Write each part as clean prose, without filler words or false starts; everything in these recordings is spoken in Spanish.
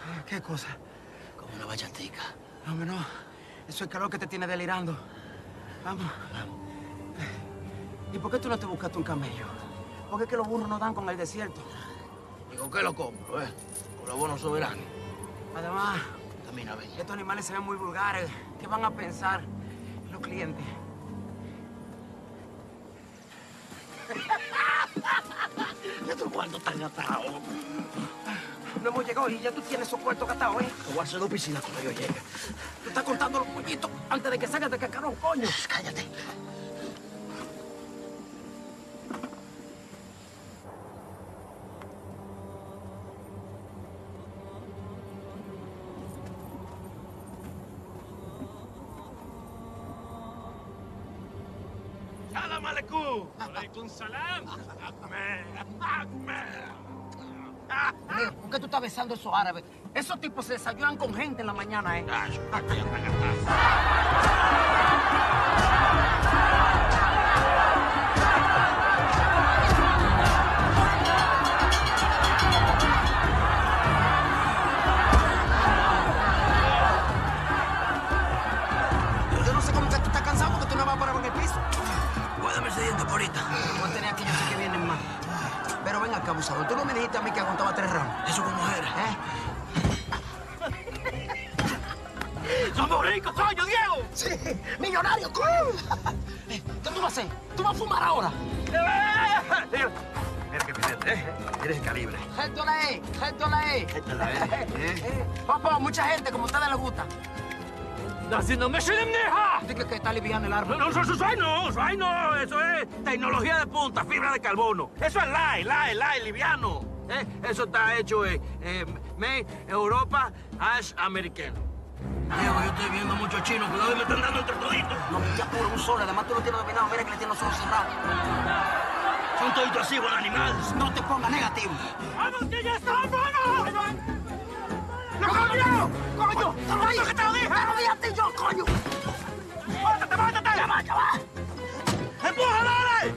¿Qué cosa? Como una bachatica. Hombre, no. Eso es calor que te tiene delirando. Vamos. Vamos. ¿Y por qué tú no te buscaste un camello? Porque es que los burros no dan con el desierto. ¿Y con qué lo compro, Con los bonos soberanos. Además, Camina, ven. estos animales se ven muy vulgares. ¿Qué van a pensar los clientes? Ya tu cuarto está gastado. No hemos llegado y ya tú tienes esos cuartos gastados, ¿eh? Te voy a hacer 2 piscinas cuando yo llegue. Tú estás contando los pollitos antes de que salgas de cascarón, coño. Cállate. Salam aleikum. Aleikum salam. ¿Por qué tú estás besando a esos árabes? Esos tipos se desayunan con gente en la mañana, ¿eh? Yo no sé cómo que tú estás cansado porque tú no vas a parar en el piso. Guárdame ese diente por ahorita. Voy a tener aquí, yo sé que vienen más. Pero ven acá, abusador. Tú no me dijiste a mí que aguantaba 3 ramos. Eso con mujeres. ¡Somos ricos, coño, Diego! Sí, millonario, coño. ¿Qué tú vas a hacer? ¿Tú vas a fumar ahora? Mira qué filete, Eres el calibre. Gente la E, gente la E. Papá, mucha gente como a ustedes les gusta. ¡Así no me neja! Dice que está aliviando el árbol. No, no, eso es tecnología de punta, fibra de carbono. Eso es light, liviano. Eso está hecho made Europa as americano. Diego, yo estoy viendo muchos chinos. Cuidado que me están dando entre toditos. No, ya puro un sol. Además, tú lo tienes dominado. Mira que le tienes los ojos cerrados. Son toditos así, buen animal. No te pongas negativo. ¡Vamos, que ya estamos! ¡No, coño! ¡Coño! ¡Te lo dije! ¡Te lo dije a ti yo, coño! ¡Mátate! ¡Ya va! ¡Empuja, dale!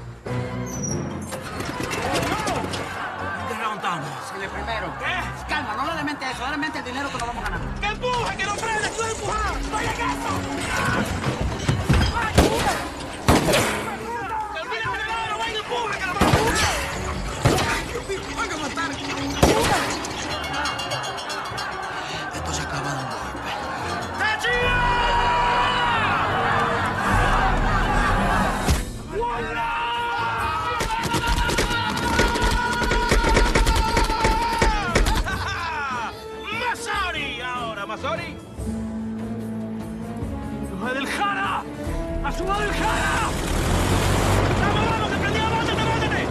¿Qué round estamos? Sí, el primero. ¿Qué? Calma, no le mente eso. Dale mente el dinero que nos vamos a ganar. ¡Que empuje, que no frene! ¡Tú empujar! ¡Vaya que eso! ¡Que olvídate de nada! ¡No vaya, empuje, que no me empuje! ¡Hay que aguantar! Esto se acaba de un golpe. ¡Masori! Ahora, Masori. ¡Sube del Jara! ¡Ha sumado el Jara! ¡Vamos, que prendía! ¡Mátate!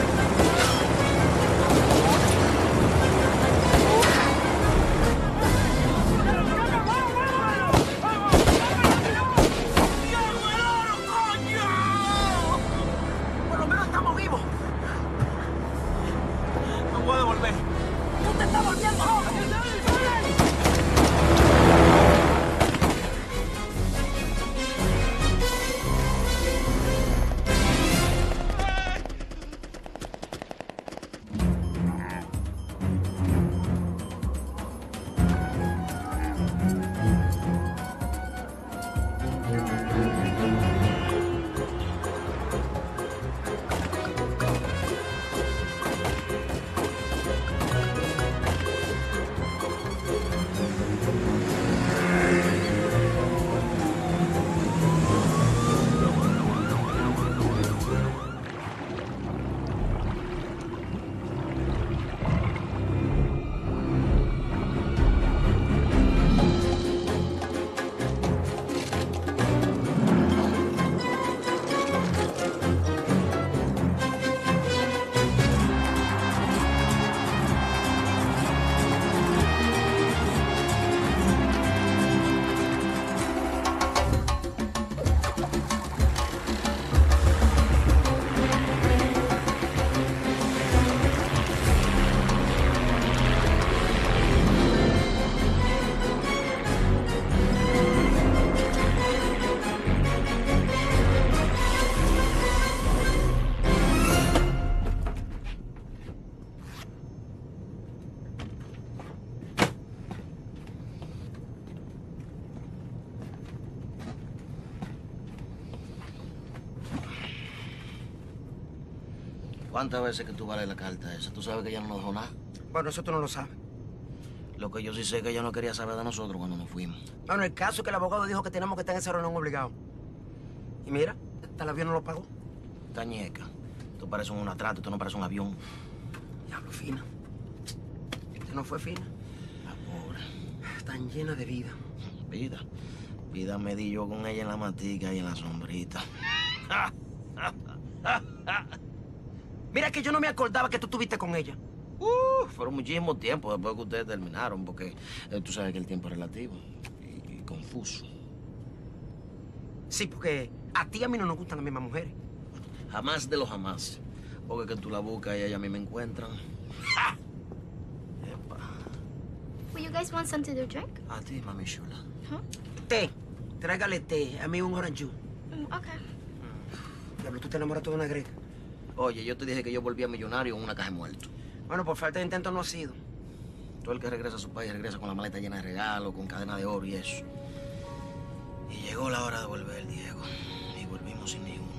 Por lo menos estamos vivos. No puedo volver. ¡Tú te estás volviendo loco! ¿Cuántas veces que tú vales la carta esa? ¿Tú sabes que ella no nos dejó nada? Bueno, eso tú no lo sabes. Lo que yo sí sé es que ella no quería saber de nosotros cuando nos fuimos. Bueno, el caso es que el abogado dijo que tenemos que estar en esa reunión obligado. Y mira, hasta el avión no lo pagó. Tañeca, tú pareces un atrato, tú no pareces un avión. Diablo, Fina. Este no fue Fina. La pobre. Tan llena de vida. Vida. Vida me di yo con ella en la matica y en la sombrita. Mira que yo no me acordaba que tú estuviste con ella. Fueron muchísimo tiempo después que ustedes terminaron, porque tú sabes que el tiempo es relativo y confuso. Sí, porque a ti y a mí no nos gustan las mismas mujeres. Jamás de los jamás. Porque que tú la buscas y ella a mí me encuentran. ¡Ja! Epa. Will you guys want something to drink? A ti, mami chula. Huh? Té. Tráigale té. A mí un orange juice. Okay. Diablo, tú te enamoraste de una greca. Oye, yo te dije que yo volvía millonario en una caja de muertos. Bueno, por falta de intento no ha sido. Todo el que regresa a su país regresa con la maleta llena de regalos, con cadena de oro y eso. Y llegó la hora de volver, Diego. Y volvimos sin ni uno.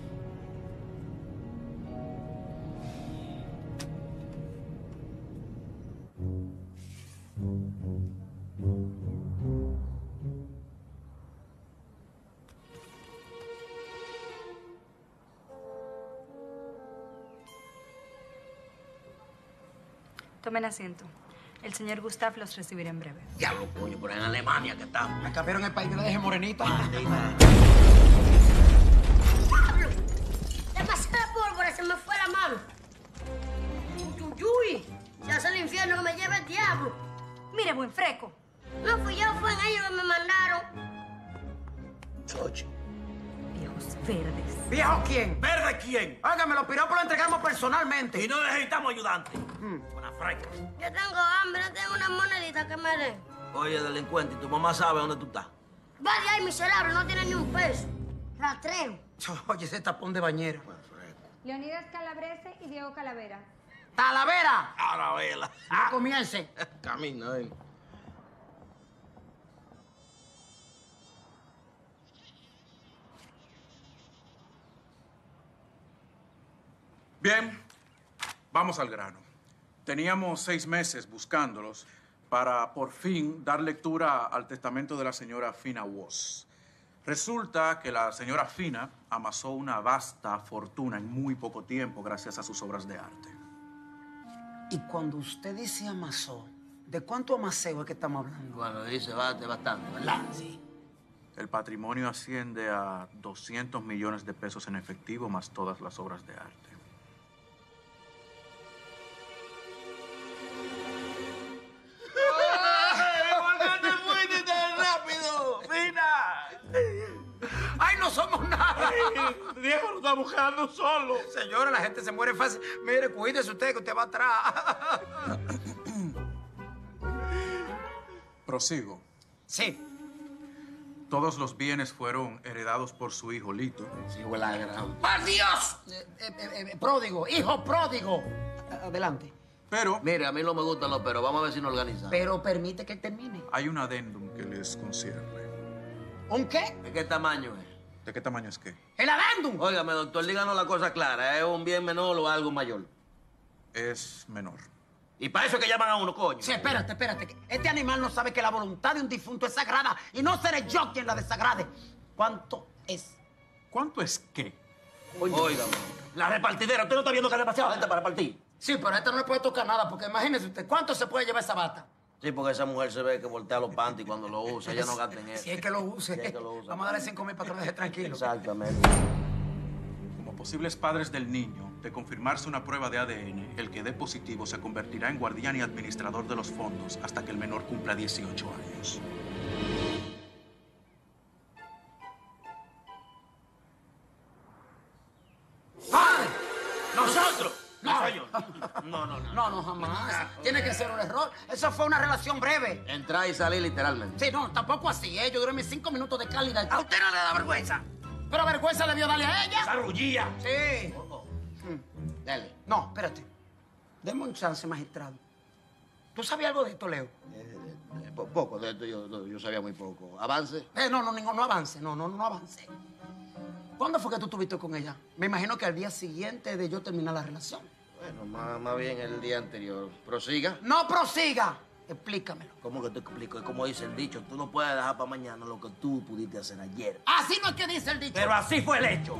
Tomen asiento. El señor Gustav los recibirá en breve. Diablo, coño, pero en Alemania que estamos. Me cambiaron el país y me la dejé morenita. Le pasé la pólvora, se me fue la mano. Uyuyuy, se hace el infierno que me lleve el diablo. Mire, buen freco. No fui yo, fue ellos que me mandaron. Chocho. Viejos verdes. ¿Viejo quién? ¿Verde quién? Óigame, los piropos los entregamos personalmente. Y no necesitamos ayudantes. Una freca. Yo tengo hambre, no tengo una monedita que me den. Oye, delincuente, ¿y tu mamá sabe dónde tú estás? Va de ahí, miserable, no tiene ni un peso. Rastreo. Oye, ese tapón de bañera. Leonidas Calabrese y Diego Calavera. ¡Talavera! A la vela. No comience. Camina, ven. Bien, vamos al grano. Teníamos 6 meses buscándolos para por fin dar lectura al testamento de la señora Fina Woss. Resulta que la señora Fina amasó una vasta fortuna en muy poco tiempo gracias a sus obras de arte. Y cuando usted dice amasó, ¿de cuánto amaseo es que estamos hablando? Bueno, dice bastante, ¿verdad? Sí. El patrimonio asciende a 200 millones de pesos en efectivo más todas las obras de arte. ¿Por qué te fuiste tan rápido, Fina? ¡Ay, no somos nada! Diego lo está buscando solo. Señora, la gente se muere fácil. Mire, cuídese usted que usted va atrás. Prosigo. Sí. Todos los bienes fueron heredados por su hijo Lito. Sí, huele a gran. ¡Por Dios! Pródigo, hijo pródigo. Adelante. Pero Mire, a mí no me gustan los pero. Vamos a ver si nos organizamos. Pero permite que termine. hay un adendum que les concierne. ¿Un qué? ¿De qué tamaño es? ¿De qué tamaño es qué? ¡El adendum! Óigame, doctor, díganos la cosa clara. ¿Es un bien menor o algo mayor? Es menor. Y para eso es que llaman a uno, coño. Sí, espérate. que Este animal no sabe que la voluntad de un difunto es sagrada y no seré yo quien la desagrade. ¿Cuánto es? ¿Cuánto es qué? Óigame, la repartidera. ¿Usted no está viendo que hay demasiada gente para repartir? Sí, pero a este no le puede tocar nada, porque imagínese usted, ¿cuánto se puede llevar esa bata? Sí, porque esa mujer se ve que voltea los panties cuando lo usa. Ella no gasta en eso. Si es que lo use. Si es que lo usa. Vamos a darle 5,000 para que lo deje tranquilo. Exactamente. Como posibles padres del niño, de confirmarse una prueba de ADN, el que dé positivo se convertirá en guardián y administrador de los fondos hasta que el menor cumpla 18 años. ¡Padre! ¡Nosotros! No. Señor. No. No, jamás. Tiene que ser un error. Eso fue una relación breve. Entrar y salir literalmente. Sí, no, tampoco así, ¿eh? Yo duré mis 5 minutos de calidad. ¿A usted no le da vergüenza? Pero vergüenza debió darle a ella. Esa rullía. Sí. Dale. No, espérate. Deme un chance, magistrado. ¿Tú sabías algo de esto, Leo? Poco de esto, yo sabía muy poco. ¿Avance? No avance. No avance. ¿Cuándo fue que tú estuviste con ella? Me imagino que al día siguiente de yo terminar la relación. Bueno, más bien el día anterior. ¿Prosiga? ¡No prosiga! Explícamelo. ¿Cómo que te explico? Es como dice el dicho, tú no puedes dejar para mañana lo que tú pudiste hacer ayer. Así no es que dice el dicho. Pero así fue el hecho.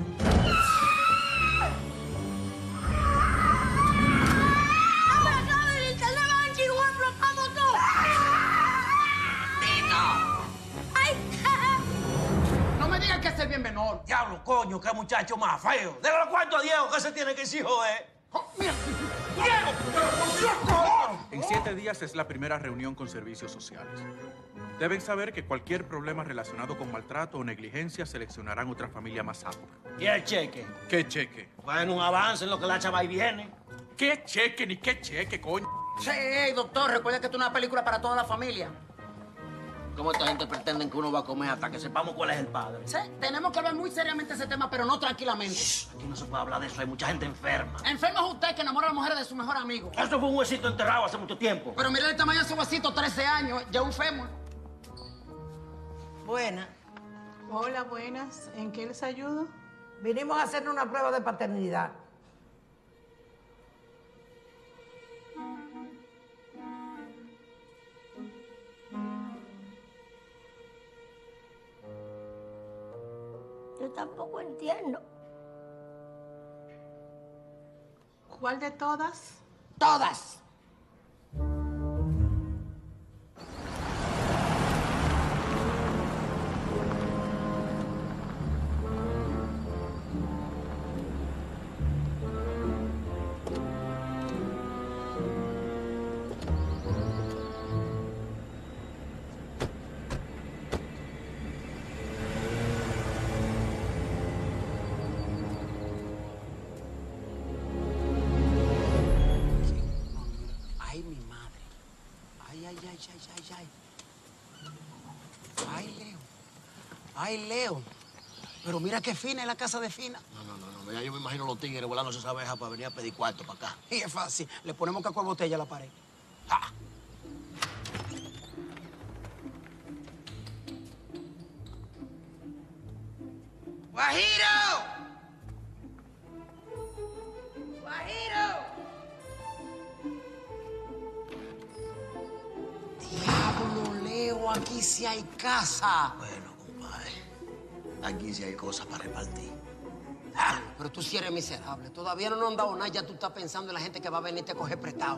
No me digas que es el bien menor. Diablo, coño, qué muchacho más feo. Déjalo cuánto a Diego que se tiene que decir, joder. Oh, mira. En 7 días es la primera reunión con servicios sociales. Deben saber que cualquier problema relacionado con maltrato o negligencia seleccionarán otra familia más apta. ¿Y el cheque? ¿Qué cheque? Bueno, un avance en lo que la chava ahí viene. ¿Qué cheque ni qué cheque, coño? Sí, doctor, recuerda que esto es una película para toda la familia. ¿Cómo esta gente pretenden que uno va a comer hasta que sepamos cuál es el padre? Sí, tenemos que ver muy seriamente ese tema, pero no tranquilamente. Aquí no se puede hablar de eso, hay mucha gente enferma. Enfermo es usted que enamora a la mujer de su mejor amigo. Eso fue un huesito enterrado hace mucho tiempo. Pero mira el tamaño de su vasito, 13 años, ya un fémur. Buena. Hola, buenas. ¿En qué les ayudo? Vinimos a hacerle una prueba de paternidad. Yo tampoco entiendo. ¿Cuál de todas? Todas. Ay, mi madre. Ay, ay, ay, ay, ay, ay. Ay, Leo. Ay, Leo. Pero mira qué fina es la casa de Fina. No, ya yo me imagino los tigres volándose esa abeja para venir a pedir cuarto para acá. Y es fácil. Le ponemos caco de botella a la pared. ¡Ja! ¡Guajiro! ¡Guajiro! Diablo, Leo, aquí sí hay casa. Bueno, compadre, aquí sí hay cosas para repartir. Ah, pero tú sí eres miserable. Todavía no nos han dado nada, ya tú estás pensando en la gente que va a venirte a coger prestado.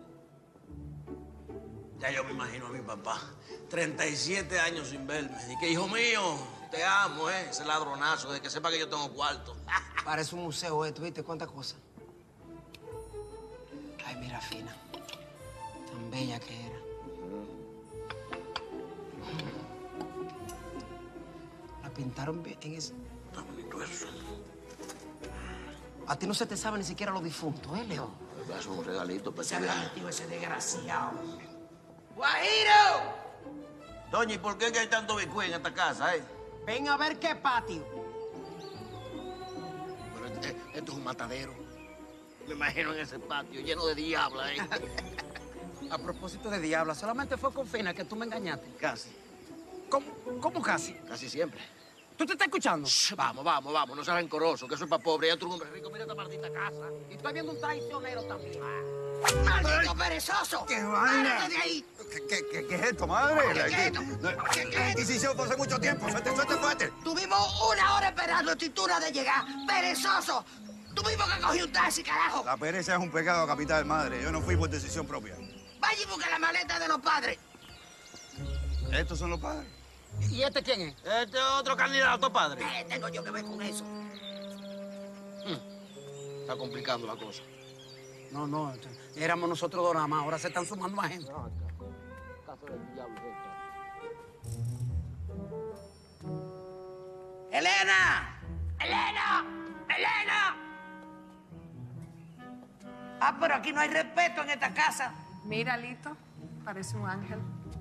Ya yo me imagino a mi papá, 37 años sin verme. Y que, hijo mío, te amo, ese ladronazo, de que sepa que yo tengo cuarto. Parece un museo esto, ¿viste? ¿Cuántas cosas? Ay, mira, Fina. Tan bella que era. La pintaron bien en ese... Está bonito eso. A ti no se te sabe ni siquiera los difuntos, ¿eh, Leo? Eso es un regalito para Se ti. había metido ese desgraciado. ¡Guajiro! Doña, ¿y por qué que hay tanto bicuí en esta casa, Ven a ver qué patio. Pero esto es un matadero. Me imagino en ese patio lleno de diablas, A propósito de diabla, solamente fue con Fina que tú me engañaste. Casi. ¿Cómo casi? Casi siempre. ¿Tú te estás escuchando? Shh, vamos, no seas rencoroso, que eso es para pobre. Ya tú eres un hombre rico, mira esta maldita casa. Y estoy viendo un traicionero también. ¡Maldito perezoso! ¡Qué vaina! ¡Párate de ahí! ¿Qué es esto, madre? ¿Qué es esto? La Inquisición fue hace mucho tiempo. Suerte. Tuvimos 1 hora esperando escritura de llegar. ¡Perezoso! Tuvimos que coger un taxi, carajo. La pereza es un pecado capital, madre. Yo no fui por decisión propia. Vaya y busque la maleta de los padres. ¿Estos son los padres? ¿Y este quién es? Este es otro candidato, padre. Tengo yo que ver con eso. Está complicando la cosa. No, éramos nosotros dos nada más, ahora se están sumando más gente. Caso del diablo, ¡Elena! Ah, pero aquí no hay respeto en esta casa. Mira, Lito, parece un ángel.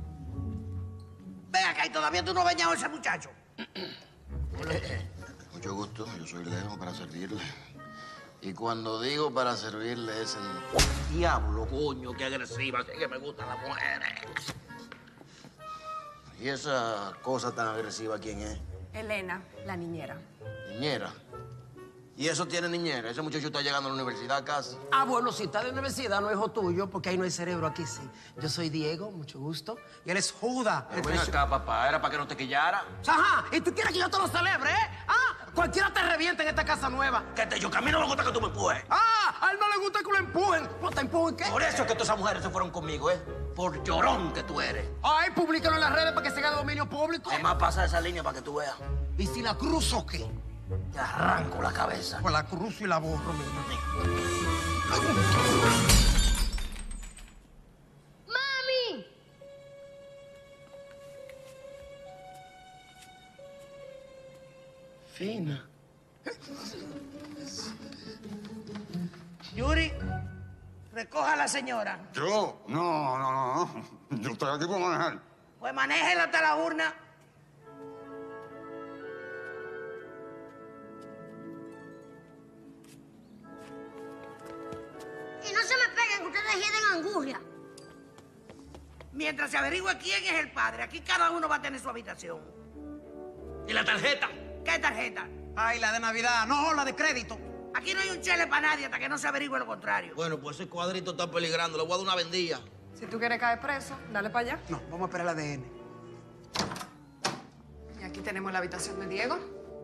Ven acá y todavía tú no has bañado a ese muchacho. Mucho gusto, yo soy Leo para servirle. Y cuando digo para servirle es el diablo, coño, qué agresiva, así que me gustan las mujeres. ¿Y esa cosa tan agresiva quién es? Elena, la niñera. Niñera. ¿Y eso tiene niñera? Ese muchacho está llegando a la universidad casi. Ah, bueno, si está de universidad, no es hijo tuyo, porque ahí no hay cerebro, aquí sí. Yo soy Diego, mucho gusto. Y él es Judas. Pero ven acá, papá, era para que no te quillara. Ajá, y tú quieres que yo te lo celebre, ¿eh? Ah, cualquiera te revienta en esta casa nueva. Yo, que a mí no me gusta que tú me empujes. Ah, a él no le gusta que lo empujen. ¿No te empujen qué? Por eso es que todas esas mujeres se fueron conmigo, ¿eh? Por llorón que tú eres. Ay, públicalo en las redes para que se haga de dominio público. Además, pasa esa línea para que tú veas. ¿Y si la cruzo qué? Te arranco la cabeza. Pues la cruzo y la borro, mismo. ¡Mami! Fina. Yuri, recoja a la señora. ¿Yo? No. Yo estoy aquí para manejar. Pues manéjela hasta la urna. Y no se me peguen, que ustedes hieden angurria. Mientras se averigüe quién es el padre, aquí cada uno va a tener su habitación. ¿Y la tarjeta? ¿Qué tarjeta? Ay, la de Navidad. No, la de crédito. Aquí no hay un chele para nadie hasta que no se averigüe lo contrario. Bueno, pues ese cuadrito está peligrando. Le voy a dar una vendilla. Si tú quieres caer preso, dale para allá. No, vamos a esperar el ADN. Y aquí tenemos la habitación de Diego.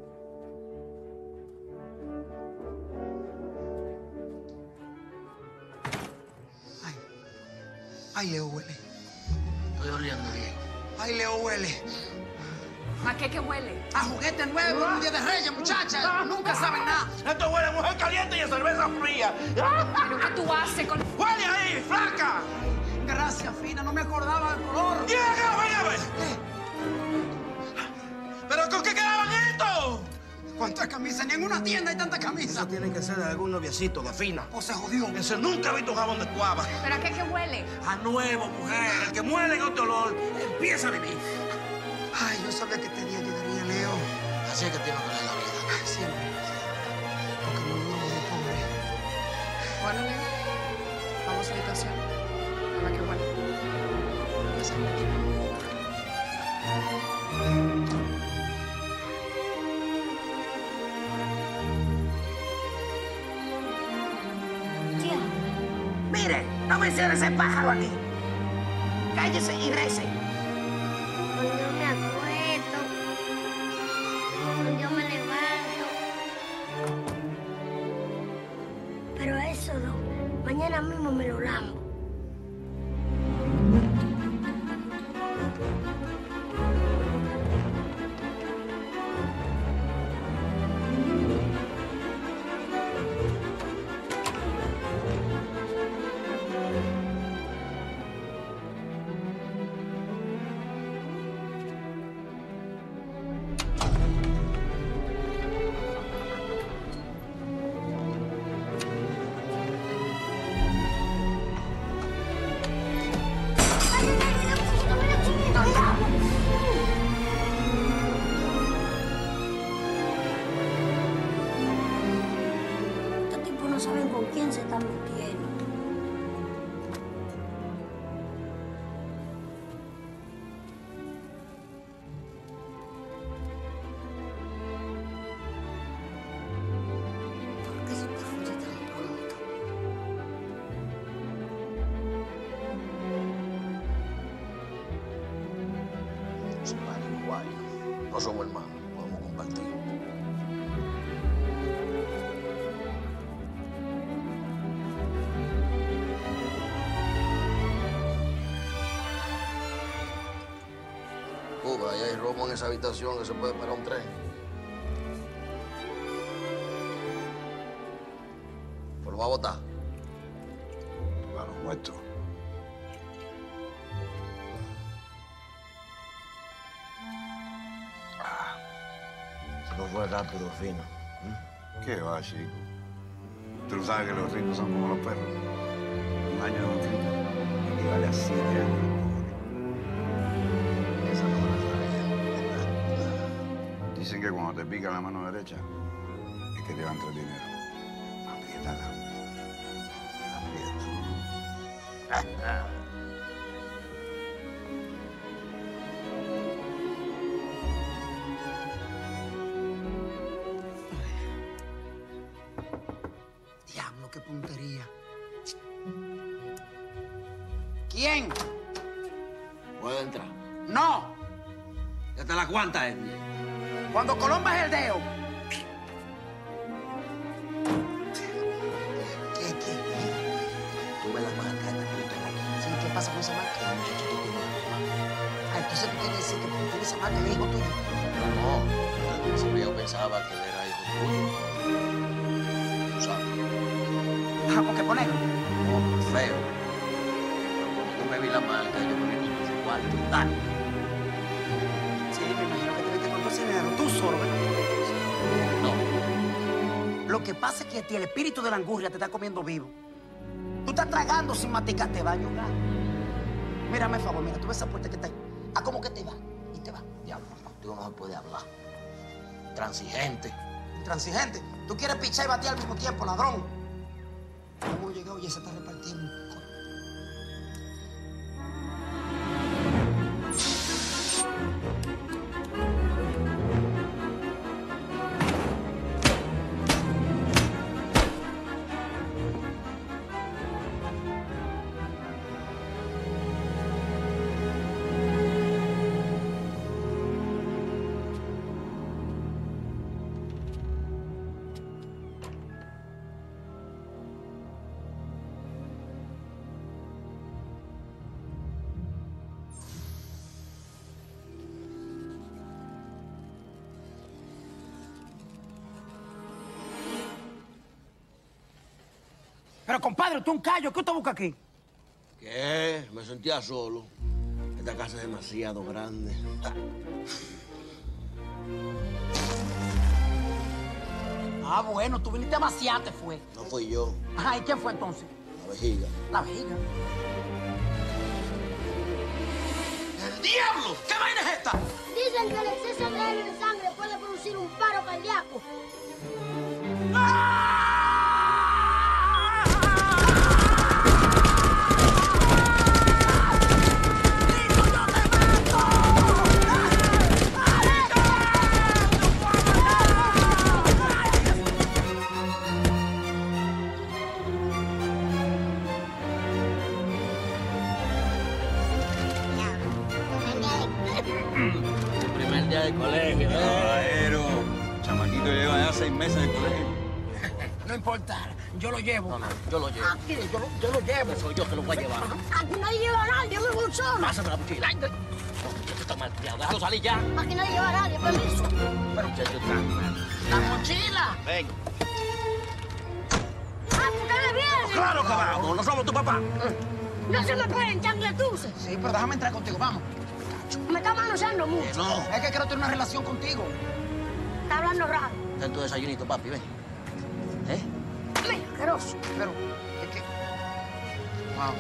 Ay, Leo huele. Estoy oliendo bien. Ay, Leo huele. ¿A qué huele? A juguete nuevo, un día de Reyes, muchachas. Nunca saben nada. Esto huele a mujer caliente y a cerveza fría. ¿Pero qué tú haces con...? ¡Huele ahí, flaca! Gracias, Fina, no me acordaba del color. ¡Llega, vaya a ver! ¿Pero con qué quedaban esto? ¿Cuántas camisas? Ni en una tienda hay tantas camisas. Eso tiene que ser de algún noviecito de Fina. O se jodió. Ese nunca ha visto un jabón de cuava. ¿Pero a qué huele? A nuevo, mujer. El que muere en otro olor empieza a vivir. Ay, yo sabía que este día llegaría, Leo. Así es que tiene que ser la vida. Siempre. Porque no duro muy pobre. Bueno, Leo, vamos a la habitación. A ver qué huele. Gracias mucho. Tía, mire, no mencione ese pájaro aquí. Cállese y rece. Cuando me acuesto, cuando yo me levanto. Pero eso no, mañana mismo me lo lambo. Estos tipos no saben con quién se están metiendo. ¿Por qué se te fuiste tan pronto? Se van igual. No somos hermanos. Podemos compartir. Cuba, ahí hay romo en esa habitación que se puede parar un tren. ¿Pues lo va a botar? A los muertos. Se nos fue rápido, Fina. ¿Qué va, chico? Tú no sabes que los ricos son como los perros. Un año de bautismo equivale a 7 años. Esa no me la sabía. Dicen que cuando te pican la mano derecha es que te va a entrar dinero. Apriétala. Aprieta. tontería. ¿Quién? ¿Puedo entrar? No. ¿Ya te la cuanta, Edwin? Cuando Colón baje el dedo. ¿Qué? Tú ves la marca esta que yo tengo aquí. Sí, ¿qué pasa con esa marca? Ah, entonces tú quieres decir que tú tienes esa marca, es hijo tuyo. No, al principio yo pensaba que él era hijo tuyo. Tú sabes. Ah, ¿por qué ponerlo? No, por feo. Pero como yo me vi la marca, yo me vi con su cuarto. Dale. Sí, me imagino que te viste con ese dinero. Tú solo, ¿verdad? No. Lo que pasa es que a ti el espíritu de la angurria te está comiendo vivo. Tú estás tragando sin masticar, te va a ayudar. Mírame, por favor, mira, tú ves esa puerta que está ahí. Ah, ¿cómo que te va? Y te va. Diablo, contigo no se puede hablar. Transigente. Intransigente. Tú quieres pichar y batear al mismo tiempo, ladrón. ¿Cómo llegó? Oye, se está repartiendo. Pero, compadre, tú un callo. ¿Qué usted busca aquí? ¿Qué? Me sentía solo. Esta casa es demasiado grande. Ah, bueno, tú viniste a vaciarte, fue. No fui yo, Ajá, ¿y quién fue entonces? la vejiga. La vejiga. ¡El diablo! ¿Qué vaina es esta? Dicen que el exceso de aire en sangre puede producir un paro cardíaco. El primer día de colegio. Caballero, chamaquito lleva ya 6 meses en el colegio. No importa, yo lo llevo. No, yo lo llevo. Ah, mire, yo lo llevo. Soy yo que lo voy a llevar. Aquí nadie lleva a nadie, yo me voy solo. Pásame la mochila. No, muchacho está mal criado. Déjalo salir ya. Aquí nadie lleva a nadie, permiso. Pero muchacho está mal. La mochila. Ven. Ah, ustedes vienen. ¡Claro que vamos! ¡No somos tu papá! No se me pueden chancletuces. Sí, pero déjame entrar contigo, vamos. Me está manoseando mucho. No. Es que quiero tener una relación contigo. Está hablando raro. Ten tu desayunito, papi, ven. ¿Eh? Mira, asqueroso. Pero, es que... Wow.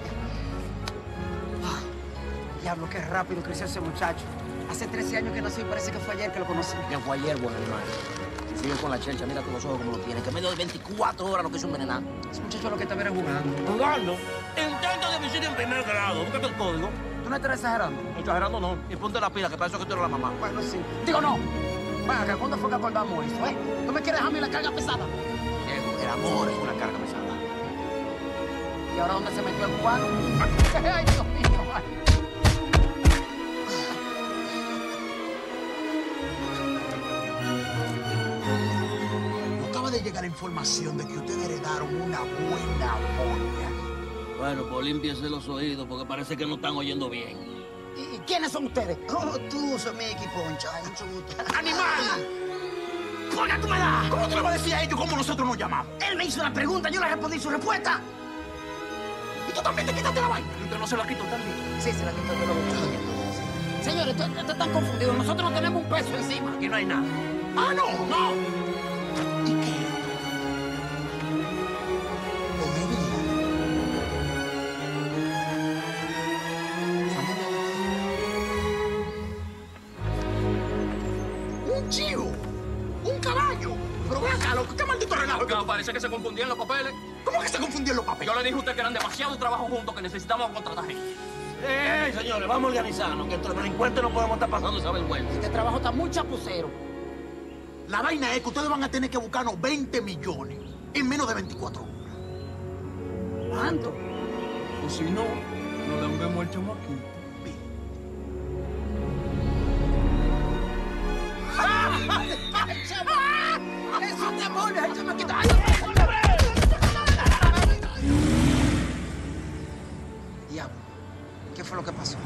Ah, diablo, qué rápido creció ese muchacho. Hace 13 años que nació y parece que fue ayer que lo conocí. Ya fue ayer, buen animal. Sigue con la chelcha, mira con los ojos como lo tiene. Que medio de 24 horas no quiso envenenar. Ese muchacho lo que estaba era jugando. ¿Jugando? Intento de homicidio en primer grado. Búscate el código. ¿Tú no estás exagerando? Exagerando no. Y ponte la pila, que para eso que tú eres la mamá. Bueno, sí. Digo, no. Venga, acá, ¿cuándo fue que acordamos eso, ¿Tú me quieres a mí la carga pesada? Viejo, el amor es una carga pesada. ¿Y ahora dónde se metió el cubano? ¡Ay, Dios mío! Ay. Acaba de llegar la información de que ustedes heredaron una buena moña. Bueno, pues límpiese los oídos porque parece que no están oyendo bien. ¿Y quiénes son ustedes? Oh, tú, sos mi equipo, mucho gusto. ¡Animal! ¿Por qué tú me das? ¿Cómo tú le vas a decir a ellos cómo nosotros nos llamamos? Él me hizo la pregunta, yo le respondí su respuesta. ¿Y tú también te quitaste la vaina? ¿Usted no se la quitó también? Sí, se la quitó, yo lo vi. Señores, ustedes están confundidos. Nosotros no tenemos un peso encima. Aquí no hay nada. ¡Ah, no! ¡No! ¿Y qué? ¡Un chivo! ¡Un caballo! Pero ven acá, loco, ¿qué maldito relajo? Porque parece que se confundían los papeles. ¿Cómo que se confundieron los papeles? Yo le dije a usted que eran demasiado trabajo juntos, que necesitábamos contratar gente. Señores, vamos a organizarnos, que entre delincuentes no podemos estar pasando esa vergüenza. Este trabajo está muy chapucero. La vaina es que ustedes van a tener que buscarnos 20 millones en menos de 24 horas. ¿Cuánto? O si no, nos lambemos el chamaquito. ¡Es un demonio, el chamaquito! Diablo, ¿qué fue lo que pasó?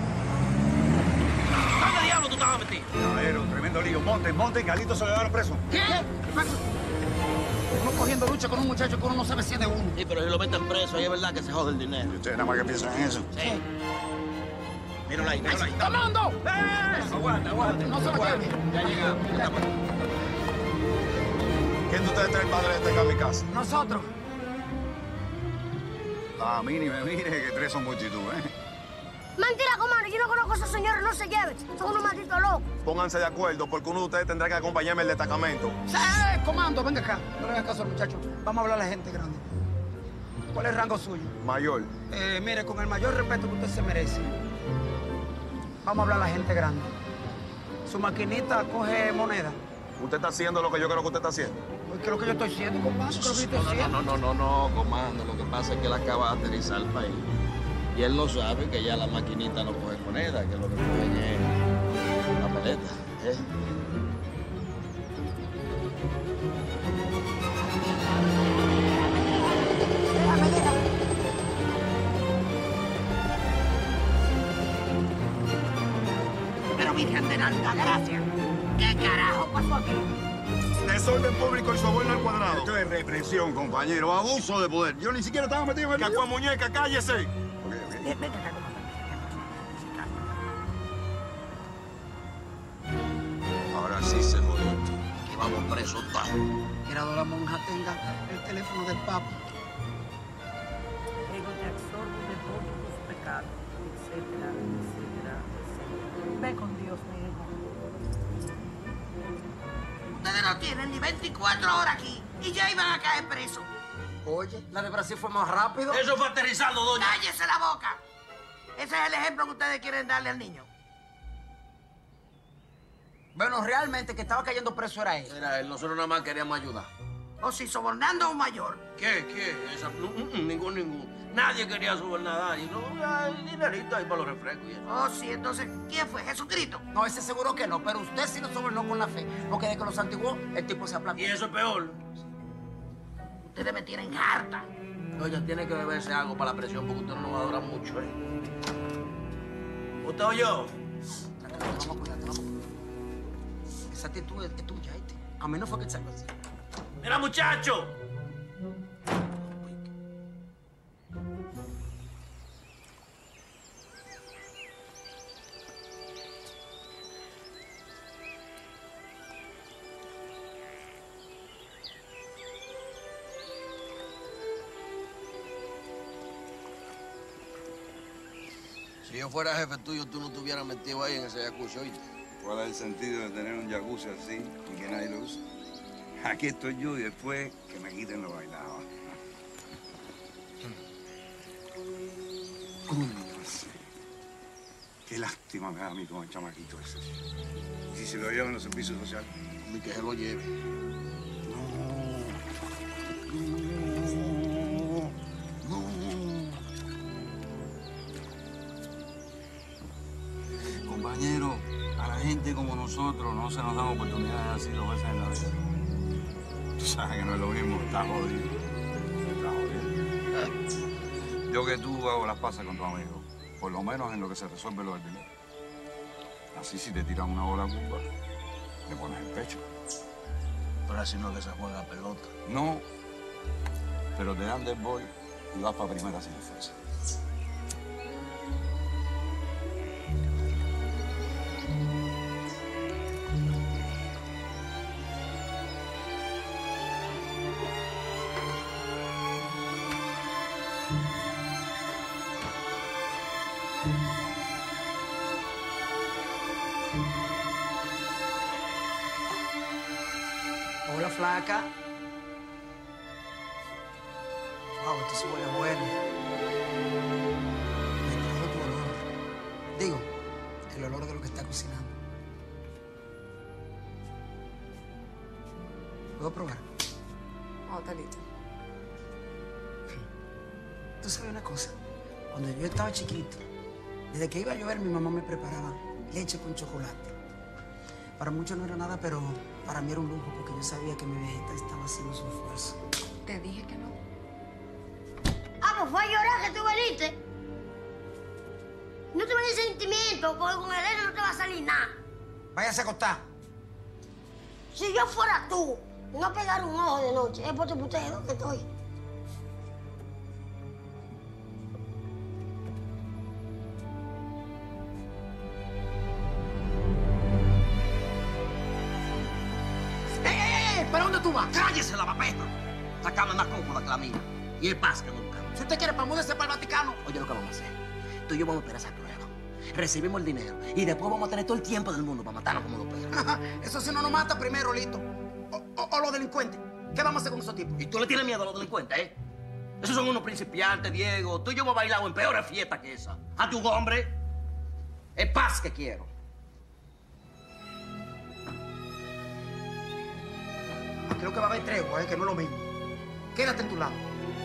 ¿Dónde diablo tú estabas metido? Caballero, tremendo lío. Monten, Galito se lo llevaron preso. ¿Qué? ¿Qué pasó? Uno cogiendo lucha con un muchacho que uno no sabe si es de uno. Sí, pero si lo meten preso, ahí es verdad que se jode el dinero. Y ustedes nada más que piensan en eso. Sí. Míralo ahí, míralo ahí. ¡Comando! Aguanta. No se lo lleve. Ya llegamos. ¿Quién de ustedes está el padre de este kamikaze? Nosotros. A mí ni me mire que tres son multitud, ¿eh? Mentira, comando. Yo no conozco a esos señores. No se lleven. Son unos malditos locos. Pónganse de acuerdo, porque uno de ustedes tendrá que acompañarme al destacamento. Comando, venga acá. No le hagas caso al muchacho. Vamos a hablar a la gente grande. ¿Cuál es el rango suyo? Mayor. Mire, con el mayor respeto que usted se merece. Vamos a hablar a la gente grande. Su maquinita coge moneda. Usted está haciendo lo que yo creo que usted está haciendo. ¿Qué es lo que yo estoy haciendo, comando? ¿Qué es lo que yo estoy haciendo? No, comando. Lo que pasa es que él acaba de aterrizar al país. Y él no sabe que ya la maquinita no coge moneda, que lo que cogen es papeleta. Pero Virgen de la Altagracia, ¿qué carajo pasó aquí? Desorden público y soborno al cuadrado. Esto es represión, compañero. Abuso de poder. Yo ni siquiera estaba metido en el lío. Cacua muñeca, cállese. Venga acá, Ahora sí se jodió. Que vamos presos todos. Quiero la monja tenga el teléfono del Papa. Ego te absorbo de todos tus pecados, etcétera, etcétera, etcétera. Ve con Dios, mi hijo. Ustedes no tienen ni 24 horas aquí y ya iban a caer presos. Oye, la de Brasil fue más rápido. Eso fue aterrizando, doña. ¡Cállese la boca! Ese es el ejemplo que ustedes quieren darle al niño. Bueno, realmente que estaba cayendo preso era él. Era él, nosotros nada más queríamos ayudar. O si sobornando a un mayor. ¿Qué? Ningún. Nadie quería sobornar a nadie. No, hay dinerito ahí para los refrescos y eso. Oh, sí, entonces, ¿quién fue? ¿Jesucristo? No, ese seguro que no, pero usted sí lo sobornó con la fe. Porque desde que los antiguos, el tipo se aplastó. Y eso es peor. Ustedes me tienen harta. Oye, tiene que beberse algo para la presión porque usted no nos va a durar mucho, ¿eh? ¿Usted oyó? Vamos a cuidarte, vamos a cuidarte. Esa actitud es tuya, ¿viste? A mí no fue que te salió así. ¡Mira, muchacho! Si yo fuera jefe tuyo, tú no te hubieras metido ahí en ese jacuzzi, ¿oíste? ¿Cuál es el sentido de tener un jacuzzi así y que nadie lo use? Aquí estoy yo y después que me quiten lo bailado. Qué lástima me da a mí con el chamaquito ese. ¿Y si se lo llevan a los servicios sociales? Ni que se lo lleve. Compañero, a la gente como nosotros no se nos dan oportunidades así 2 veces en la vida. Tú sabes que no es lo mismo, está jodido. Está jodido. Yo que tú hago las pasas con tu amigo, por lo menos en lo que se resuelve lo del dinero. Así si te tiran una bola de culpa, le pones el pecho. Pero así no es que se juega pelota. No, pero te dan del boy y vas para primera sin esfuerzo. Hola, flaca. Wow, esto se huele bueno. Me trajo tu olor. Digo, el olor de lo que está cocinando. ¿Puedo probar? Oh, está listo. Tú sabes una cosa, cuando yo estaba chiquito, desde que iba a llover, mi mamá me preparaba leche con chocolate. Para muchos no era nada, pero para mí era un lujo porque yo sabía que mi viejita estaba haciendo su esfuerzo. Te dije que no. Ah, pues fue a llorar que tú veniste. No te venís sentimiento, porque con Elena no te va a salir nada. Váyase a acostar. Si yo fuera tú, no pegar un ojo de noche, es por ustedes dos que estoy. ¿Para dónde tú vas? ¡Cállese la papeta! Esta cama es más cómoda que la mía. Y es paz que nunca. Si usted quiere, para mudarse para el Vaticano. Oye, lo que vamos a hacer. Tú y yo vamos a esperar esa prueba. Recibimos el dinero y después vamos a tener todo el tiempo del mundo para matarnos como los perros. Eso si no nos mata primero, Lito. O los delincuentes. ¿Qué vamos a hacer con esos tipos? ¿Y tú le tienes miedo a los delincuentes, eh? Esos son unos principiantes, Diego. Tú y yo hemos bailado en peores fiestas que esa. Ante un hombre, es paz que quiero. Creo que va a haber tregua, que no es lo mismo. Quédate en tu lado.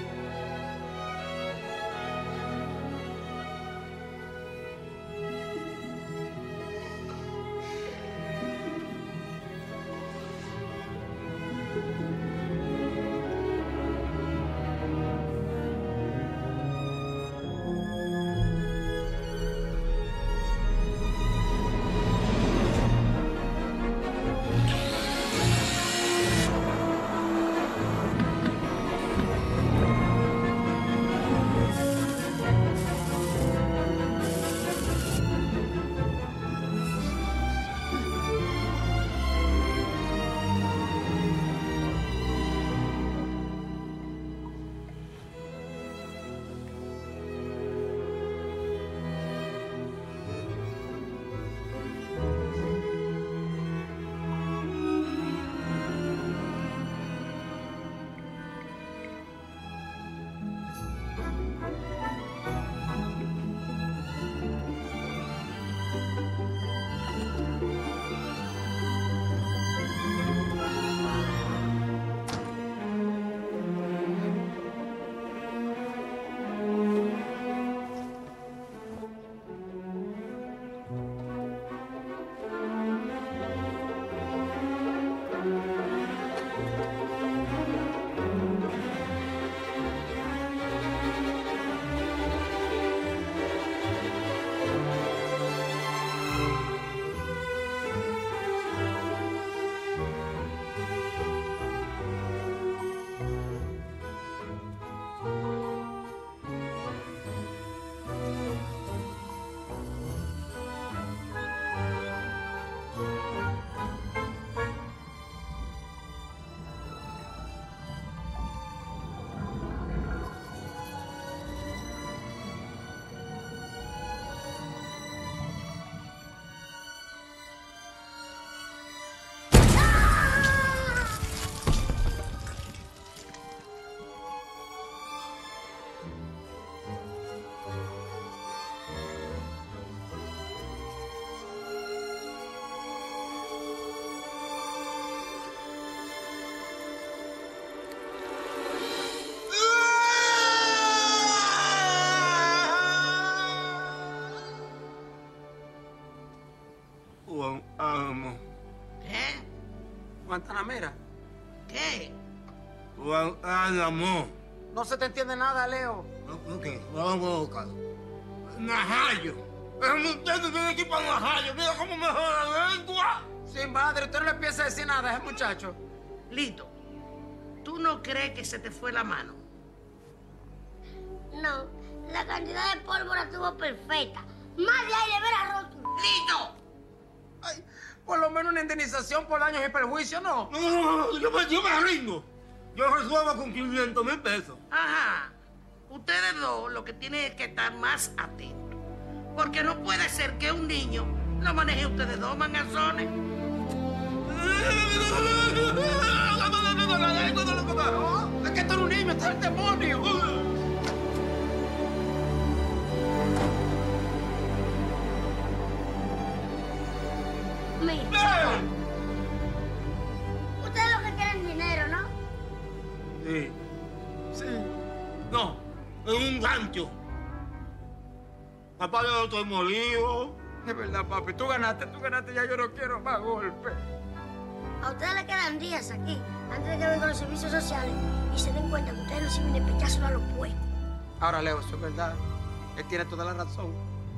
¿Qué? Guantanamera. ¿Qué? Guantánamo. No se te entiende nada, Leo. Ok, vamos a buscar. Najayo. El muchacho tiene que ir para Najayo. Mira cómo me joda la lengua. Sí, madre, usted no le empieza a decir nada a ese muchacho. Lito, ¿tú no crees que se te fue la mano? No, la cantidad de pólvora estuvo perfecta. Más de ahí le verá roto. ¡Lito! Ay, por lo menos una indemnización por daños y perjuicios, ¿no? No, yo me rindo. Yo resuelvo con 500,000 pesos. Ajá. Ustedes dos lo que tienen es que estar más atentos. Porque no puede ser que un niño lo maneje ustedes dos mangazones. Es que tú eres un niño, está el demonio. Mira. Ustedes lo que quieren dinero, ¿no? Sí. Sí. No. en un gancho. Papá, yo no estoy molido. Es verdad, papi. Tú ganaste, ya yo no quiero más golpes. A ustedes les quedan días aquí, antes de que vengan los servicios sociales y se den cuenta que ustedes no sirven de pechazo a los puestos. Ahora, Leo, eso es verdad. Él tiene toda la razón.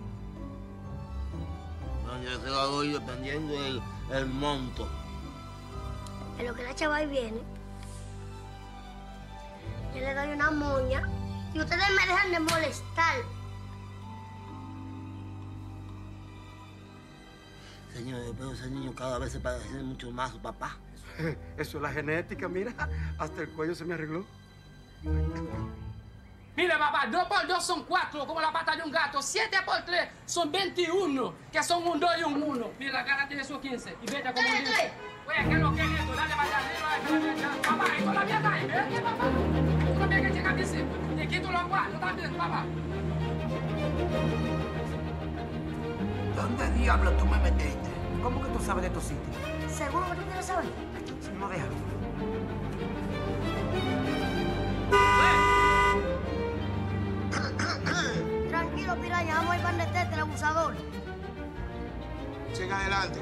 No, yo se lo doy dependiendo del monto. En lo que la chava ahí viene, yo le doy una moña y ustedes me dejan de molestar. Señor, pero ese niño cada vez se parece mucho más a su papá. Eso es la genética, mira. Hasta el cuello se me arregló. Mira, papá, 2 por 2 son 4, como la pata de un gato. 7 por 3 son 21, que son un 2 y un 1. Mira, agárrate esos 15 y vete como un 10. Oye, ¿qué es lo que es esto? Dale para allá. Papá, esto todavía está ahí. Vete, papá. Tú también que llegas a decir. Te quito los 4 también, papá. ¿Dónde diablos tú me metiste? ¿Cómo que tú sabes de estos sitios? ¿Seguro que tú quieres saber? Si no, déjalo. Tranquilo, piraña, vamos a ir para el tete, el abusador. Siga adelante.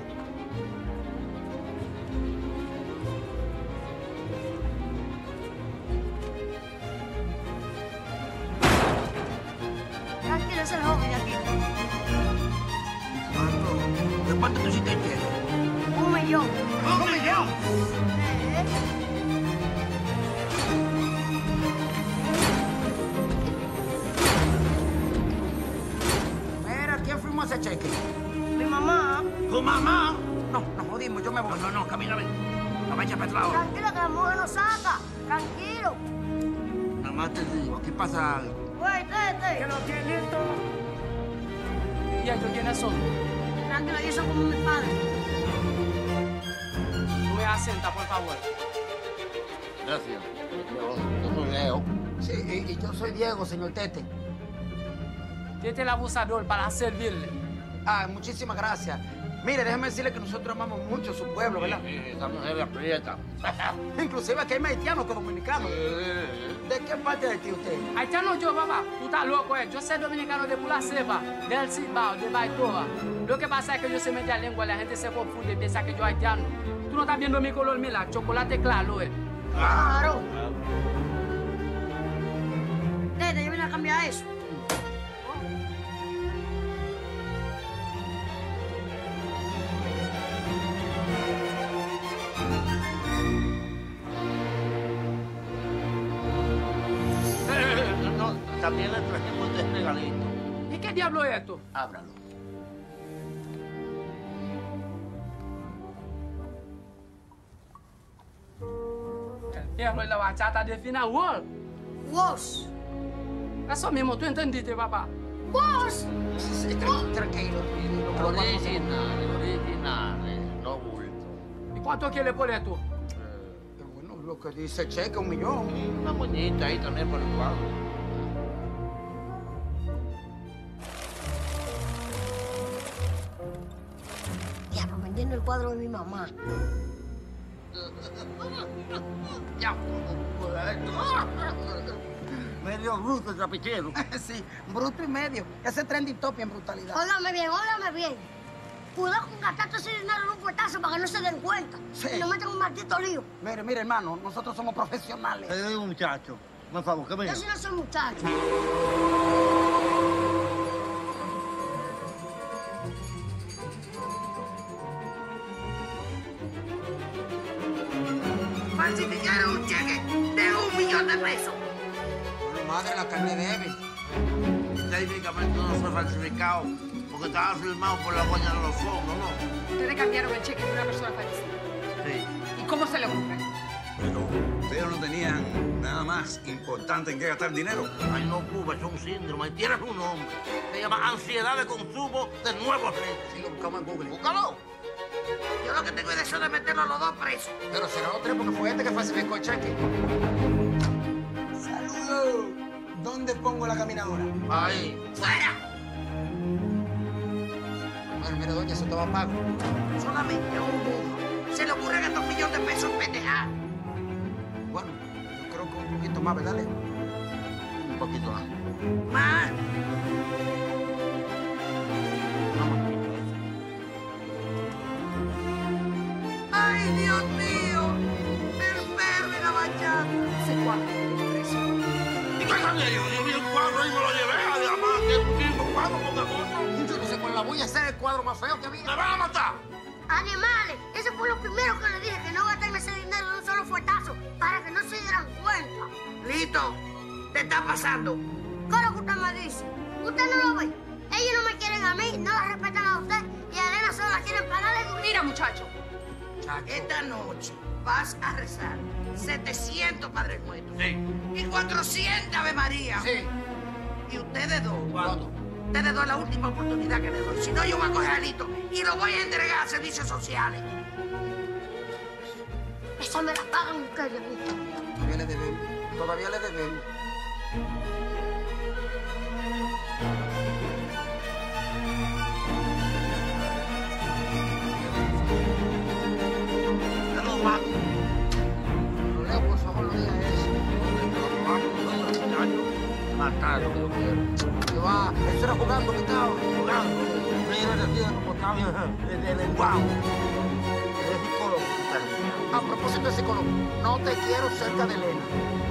Tranquilo, es el joven de aquí. ¿De cuánto tú hiciste el cheque? 1 millón. ¿1 millón? Mira, ¿quién firmó ese cheque? Mi mamá. ¿Tu mamá? No, nos jodimos, yo me voy. No, camina, ven. No me eches para atrás ahora. Tranquilo, que la mujer no saca. Tranquilo. Nada más te digo, aquí pasa algo. Güey, tete. ¿Qué lo tienes esto? ¿Y ellos quiénes son? Tranquilo, ellos son como mis padres. Tú me asienta, por favor. Gracias. Yo soy Leo. Sí, y yo soy Diego, señor Tete. Este es el abusador para servirle. Ah, muchísimas gracias. Mire, déjeme decirle que nosotros amamos mucho su pueblo, ¿verdad? Sí, esa mujer es aprieta. Inclusive aquí hay más haitianos que dominicanos. ¿De qué parte de ti usted? Haitiano yo, papá. Tú estás loco, ¿eh? Yo soy dominicano de Pula Ceiba, del Cibao, de Baitoa. Lo que pasa es que yo se mete a lengua, la gente se confunde y piensa que yo haitiano. Tú no estás viendo mi color, mira, chocolate claro, ¿eh? Claro. Tete, yo vine a cambiar eso. También le trajimos este regalito. ¿Y qué diablo es esto? Ábralo. El diablo es la bachata de Fina Wall. Vos. Eso mismo, ¿tú entendiste, papá? Vos. Sí, tranquilo. Originales, no bulto. ¿Y cuánto quiere por esto? Bueno, lo que dice el cheque, 1 millón. Una moñita ahí también por el cuadro. Diablo, vendiendo el cuadro de mi mamá. Ya, medio bruto el trapichero. Sí, bruto y medio. Ese trending topic en brutalidad. Óigame bien. Cuidado con gastar todo ese dinero en un puertazo para que no se den cuenta. Sí. Y no metan un maldito lío. Mire, hermano, nosotros somos profesionales. Te digo, muchacho. Por favor, ¿qué me Yo sí no soy muchacho. Falsificaron un cheque de 1 millón de pesos. Bueno, madre, la carne debe. Técnicamente no fue falsificado porque estaba firmado por la dueña de los fondos, ¿no? Ustedes cambiaron el cheque de una persona fallecida. Sí. ¿Y cómo se le ocurre? Pero ustedes no tenían nada más importante en qué gastar dinero. Ay, no, Cuba, es un síndrome. Tienes un nombre. Se llama ansiedad de consumo de nuevos lentes. Sí, lo buscamos en Google. Búscalo. Yo lo que tengo es deseo de meterlo a los 2 presos. Pero será los 3 porque fue este que falsificó el cheque. ¡Saludos! ¿Dónde pongo la caminadora? Ahí. ¡Fuera! Bueno, mira, doña, eso estaba pago. Solamente a un burro se le ocurre gastar 1 millón de pesos en pendejar. Bueno, yo creo que un poquito más, ¿verdad, Leo? Un poquito más. Mal. Ay, Dios mío. El perro y la bachata. Ese cuadro tiene precio. ¿Y qué sabía yo? Yo vi el cuadro y me lo llevé a diamante. Un mismo cuadro con demonios. Yo no sé cuál la voy a hacer el cuadro más feo que había. ¡Me van a matar! Animales, ese fue lo primero que le dije, que no gastarme ese dinero de un solo fuetazo, para que no se dieran cuenta. Lito, ¿te está pasando? ¿Qué es lo que usted me dice? ¿Usted no lo ve? Ellos no me quieren a mí, no la respetan a usted, y a Elena solo la quieren pagar de duro. Mira, muchacho. Esta noche vas a rezar 700 Padres Nuestros. Sí. Y 400 Ave María. Sí. Y ustedes dos. ¿Cuánto? Ustedes dos es la última oportunidad que le doy. Si no, yo voy a coger a Lito y lo voy a entregar a servicios sociales. Esa me la pagan ustedes, mijo. Todavía le debemos. Todavía le debemos. Te lo mato. Pero Leo, por favor, no digas eso. Matar lo que yo quiero. Que va, eso era jugando, mi cabrón. Jugando. Mira, te digo como está bien de lenguado. Es psicólogo. A propósito de psicólogo, no te quiero cerca de Elena.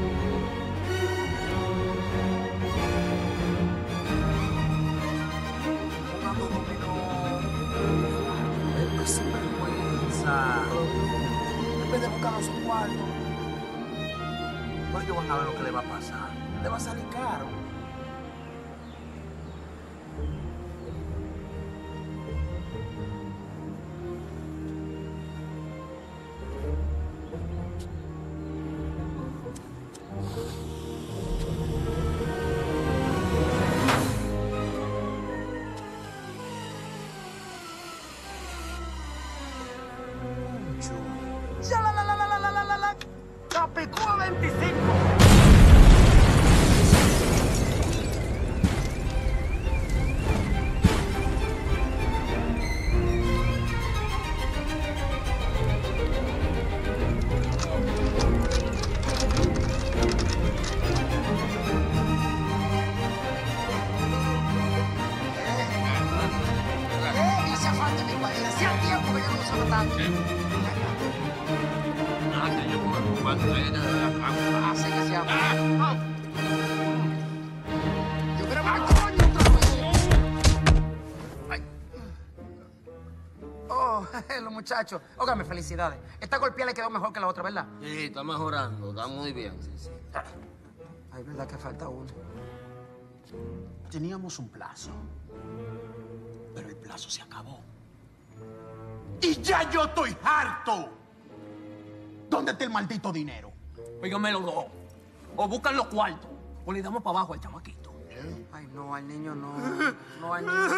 Jugando dominó. Es sinvergüenza. En vez de buscarlo su cuarto, pues ellos van a ver lo que le va a pasar. Le va a salir caro. ¡Ya la! ¡Capicúa 25! Me hacía falta mi país. Hacía tiempo que yo no usaba tanto. Así que se llama. Yo quiero ver coño otra vez. Ay. Oh, los muchachos. Óigame, felicidades. Esta golpeada le quedó mejor que la otra, ¿verdad? Sí, está mejorando, está muy bien. Sí. Ay, verdad que falta uno. Teníamos un plazo, pero el plazo se acabó. Y ya yo estoy harto. ¿Dónde está el maldito dinero? Óigame los dos. O buscan los cuartos, o le damos para abajo al chamaquito. Ay, no, al niño no. No, al niño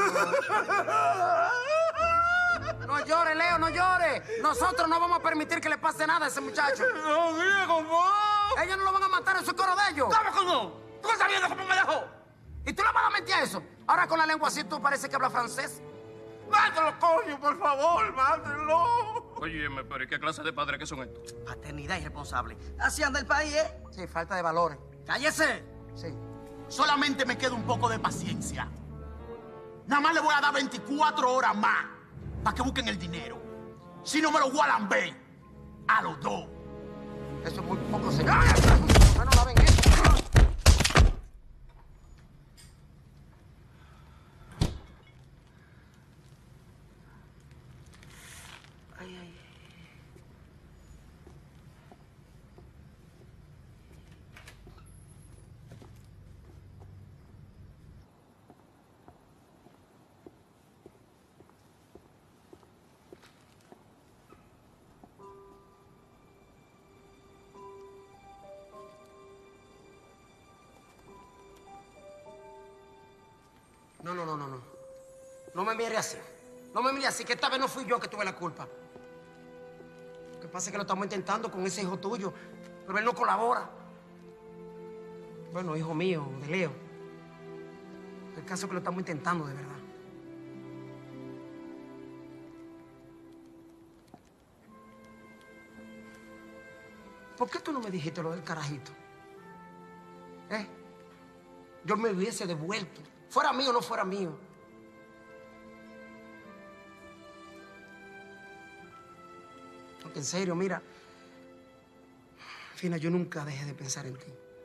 no. No llore, Leo, no llore. Nosotros no vamos a permitir que le pase nada a ese muchacho. No, Diego, no. Ellos no lo van a matar en su coro de ellos. ¿Cómo que no? ¿Tú estás viendo cómo me dejó? ¿Y tú le vas a mentir a eso? Ahora con la lengua así tú parece que habla francés. Mátelo, coño, por favor, mátelo. Óyeme, pero ¿y qué clase de padres que son estos? Paternidad irresponsable. Así anda el país, ¿eh? Sí, falta de valores. ¡Cállese! Sí. Solamente me queda un poco de paciencia. Nada más le voy a dar 24 horas más para que busquen el dinero. Si no me lo voy a lamber a los dos. Eso es muy poco, señor. Bueno, la ven eso. No. No me mire así. No me mire así, que esta vez no fui yo que tuve la culpa. Lo que pasa es que lo estamos intentando con ese hijo tuyo, pero él no colabora. Bueno, hijo mío, de Leo. El caso es que lo estamos intentando, de verdad. ¿Por qué tú no me dijiste lo del carajito? yo me hubiese devuelto. Fuera mío o no fuera mío. Porque en serio, mira, Fina, yo nunca dejé de pensar en ti.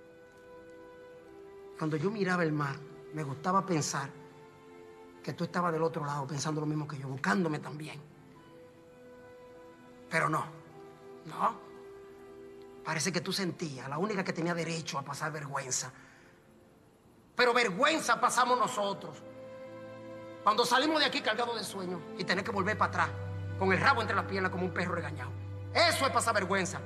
Cuando yo miraba el mar, me gustaba pensar que tú estabas del otro lado pensando lo mismo que yo, buscándome también. Pero no. Parece que tú sentías, la única que tenía derecho a pasar vergüenza. Pero vergüenza pasamos nosotros. Cuando salimos de aquí cargados de sueño y tener que volver para atrás, con el rabo entre las piernas como un perro regañado. Eso es pasar vergüenza.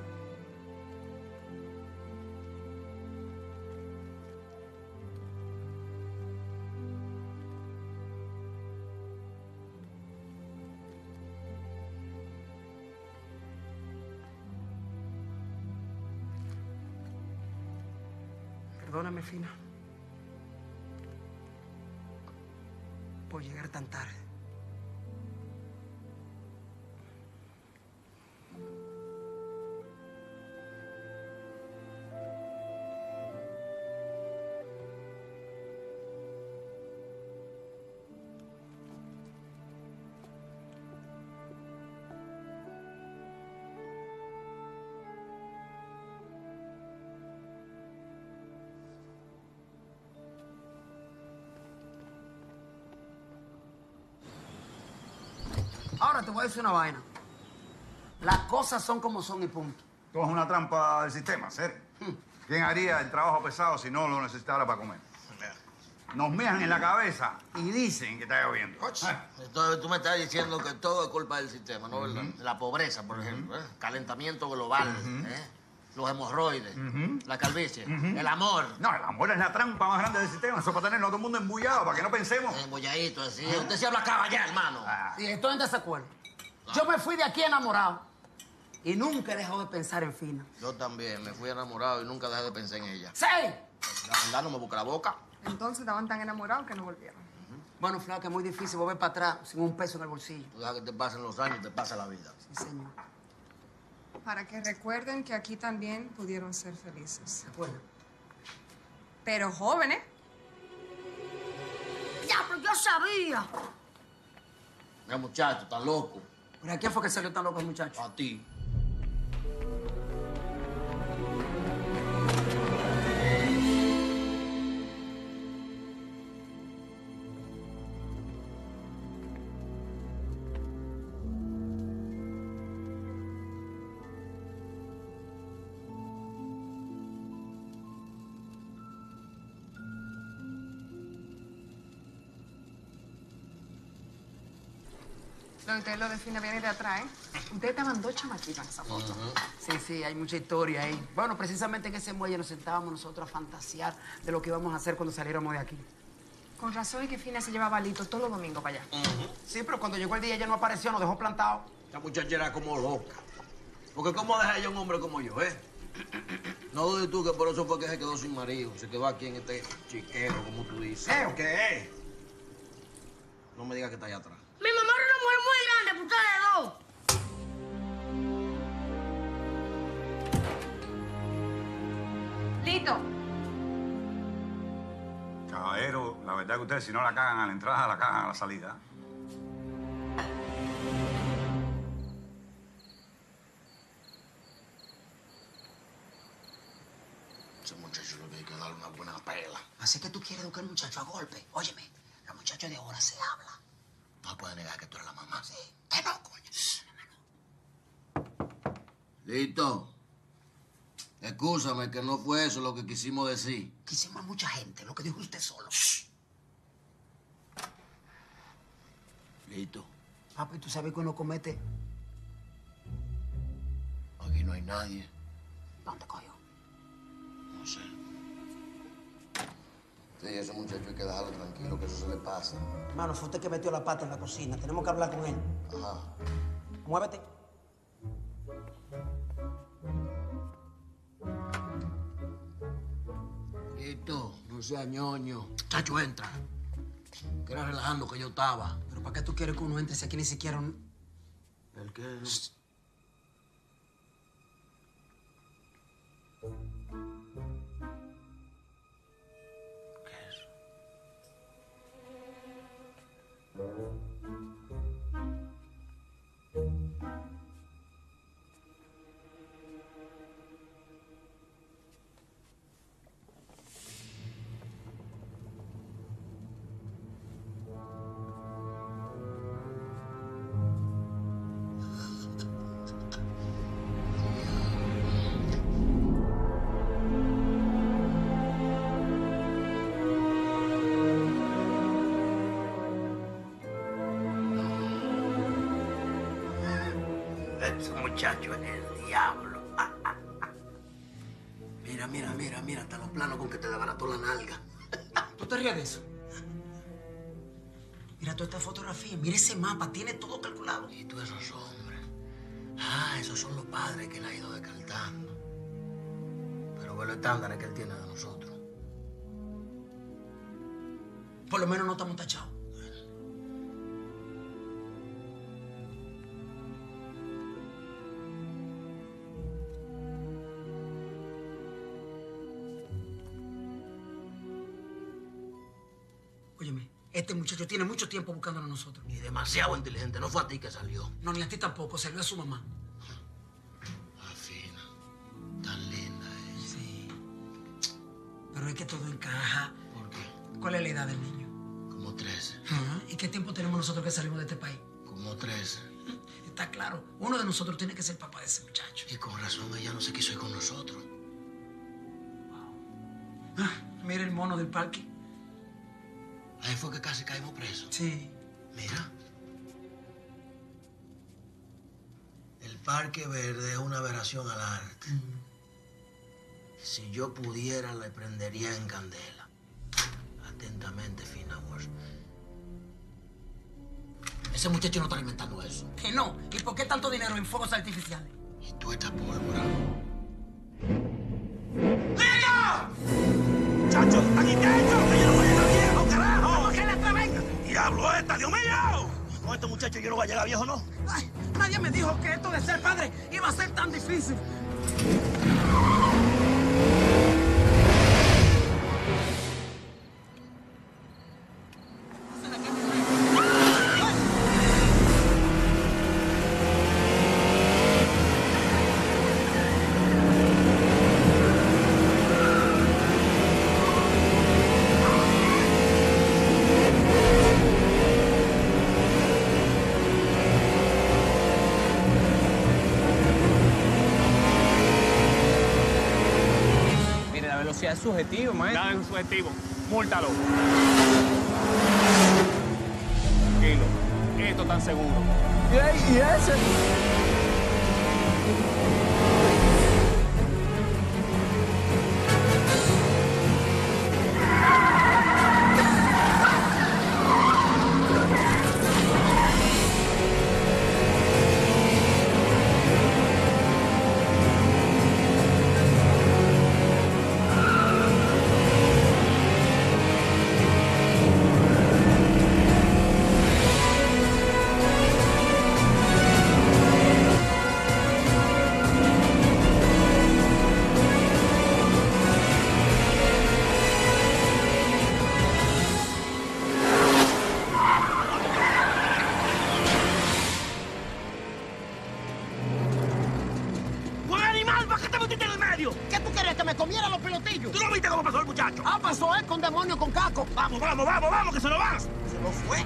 Perdóname, Fina, por llegar tan tarde. Ahora te voy a decir una vaina. Las cosas son como son y punto. Todo es una trampa del sistema, ¿serio? ¿Quién haría el trabajo pesado si no lo necesitara para comer? Nos mean en la cabeza y dicen que está lloviendo. Entonces tú me estás diciendo que todo es culpa del sistema, ¿no? La pobreza, por ejemplo, calentamiento global, los hemorroides, la calvicie, el amor. No, el amor es la trampa más grande del sistema. Eso es para tenerlo a todo el mundo embullado, para que no pensemos. Embulladito, así. Usted se habla caballá, hermano. Sí, estoy en desacuerdo. Yo me fui de aquí enamorado y nunca he dejado de pensar en Fina. Yo también me fui enamorado y nunca dejé de pensar en ella. ¡Sí! La verdad no me busca la boca. Entonces estaban tan enamorados que no volvieron. Bueno, flaca, es muy difícil volver para atrás sin un peso en el bolsillo. Tú dejas que te pasen los años y te pasa la vida. Sí, señor. Para que recuerden que aquí también pudieron ser felices. Bueno. Pero jóvenes. Ya, pero yo sabía. Mira, muchacho, está loco. ¿Pero a quién fue que salió tan loco el muchacho? A ti. Lo de Fina viene de atrás, ¿eh? Ustedes estaban dos chamaquitas en esa foto. Sí, hay mucha historia ahí. Bueno, precisamente en ese muelle nos sentábamos nosotros a fantasear de lo que íbamos a hacer cuando saliéramos de aquí. Con razón es que Fina se llevaba a Lito todos los domingos para allá. Sí, pero cuando llegó el día ella no apareció, nos dejó plantados. Esta muchacha era como loca. Porque ¿cómo deja ella un hombre como yo, eh? No dudes tú que por eso fue que se quedó sin marido. Se quedó aquí en este chiquero, como tú dices. ¿Qué o qué? No me digas que está allá atrás. Mi mamá era una mujer muy grande para ustedes dos. Lito. Caballero, la verdad que ustedes si no la cagan a la entrada, la cagan a la salida. Ese muchacho lo que hay que darle una buena pela. Así que tú quieres educar al muchacho a golpe. Óyeme, los muchachos de ahora se habla. No puedes negar que tú eres la mamá. Sí. Que no, coño. Listo. Excúsame que no fue eso lo que quisimos decir. Quisimos a mucha gente, lo que dijo usted solo. Listo. Papi, ¿tú sabes que uno comete? Aquí no hay nadie. ¿Dónde cogió? No sé. Sí, ese muchacho hay que dejarlo tranquilo, que eso se le pasa. Hermano, fue usted que metió la pata en la cocina. Tenemos que hablar con él. Ajá. Muévete. Listo, no seas ñoño. Chacho, entra. Que era relajando que yo estaba. ¿Pero para qué tú quieres que uno entre si aquí ni siquiera ¿El qué? ¿Qué? Ese muchacho es el diablo. Mira, hasta los planos con que te desbarató la nalga. ¿Tú te ríes de eso? Mira toda esta fotografía, mira ese mapa, tiene todo calculado. Y tú esos hombres. Esos son los padres que él ha ido descartando. Pero ve los estándares que él tiene de nosotros. Por lo menos no estamos tachados. Óyeme, este muchacho tiene mucho tiempo buscándonos a nosotros. Y demasiado inteligente. No fue a ti que salió. No, ni a ti tampoco. Salió a su mamá. Fina. Tan linda es. Sí. Pero es que todo encaja. ¿Por qué? ¿Cuál es la edad del niño? Como 13. ¿Y qué tiempo tenemos nosotros que salimos de este país? Como 13. Está claro. Uno de nosotros tiene que ser papá de ese muchacho. Y con razón ella no se quiso ir con nosotros. Mira el mono del parque. Ahí fue que casi caímos presos. Sí. Mira. El Parque Verde es una aberración al arte. Si yo pudiera, le prendería en candela. Atentamente, Fina Wars. Ese muchacho no está inventando eso. Que no. ¿Y por qué tanto dinero en fuegos artificiales? Y tú esta pólvora. ¡Niño! ¡Muchachos, aquí dentro! ¡Que yo no voy a llegar viejo, carajo! ¡Vamos, que la venga! ¡Diablo esta, Dios mío! Con este muchacho yo no voy a llegar viejo, ¿no? Ay, nadie me dijo que esto de ser padre iba a ser tan difícil. Es subjetivo, maestro. Nada es subjetivo. Múltalo. Tranquilo. Esto tan seguro. ¿Y ese? ¿Qué tú querías? ¿Que me comiera los pelotillos? ¿Tú no viste cómo pasó el muchacho? Pasó él con demonio, con caco. Vamos, que se lo vas. Se lo fue.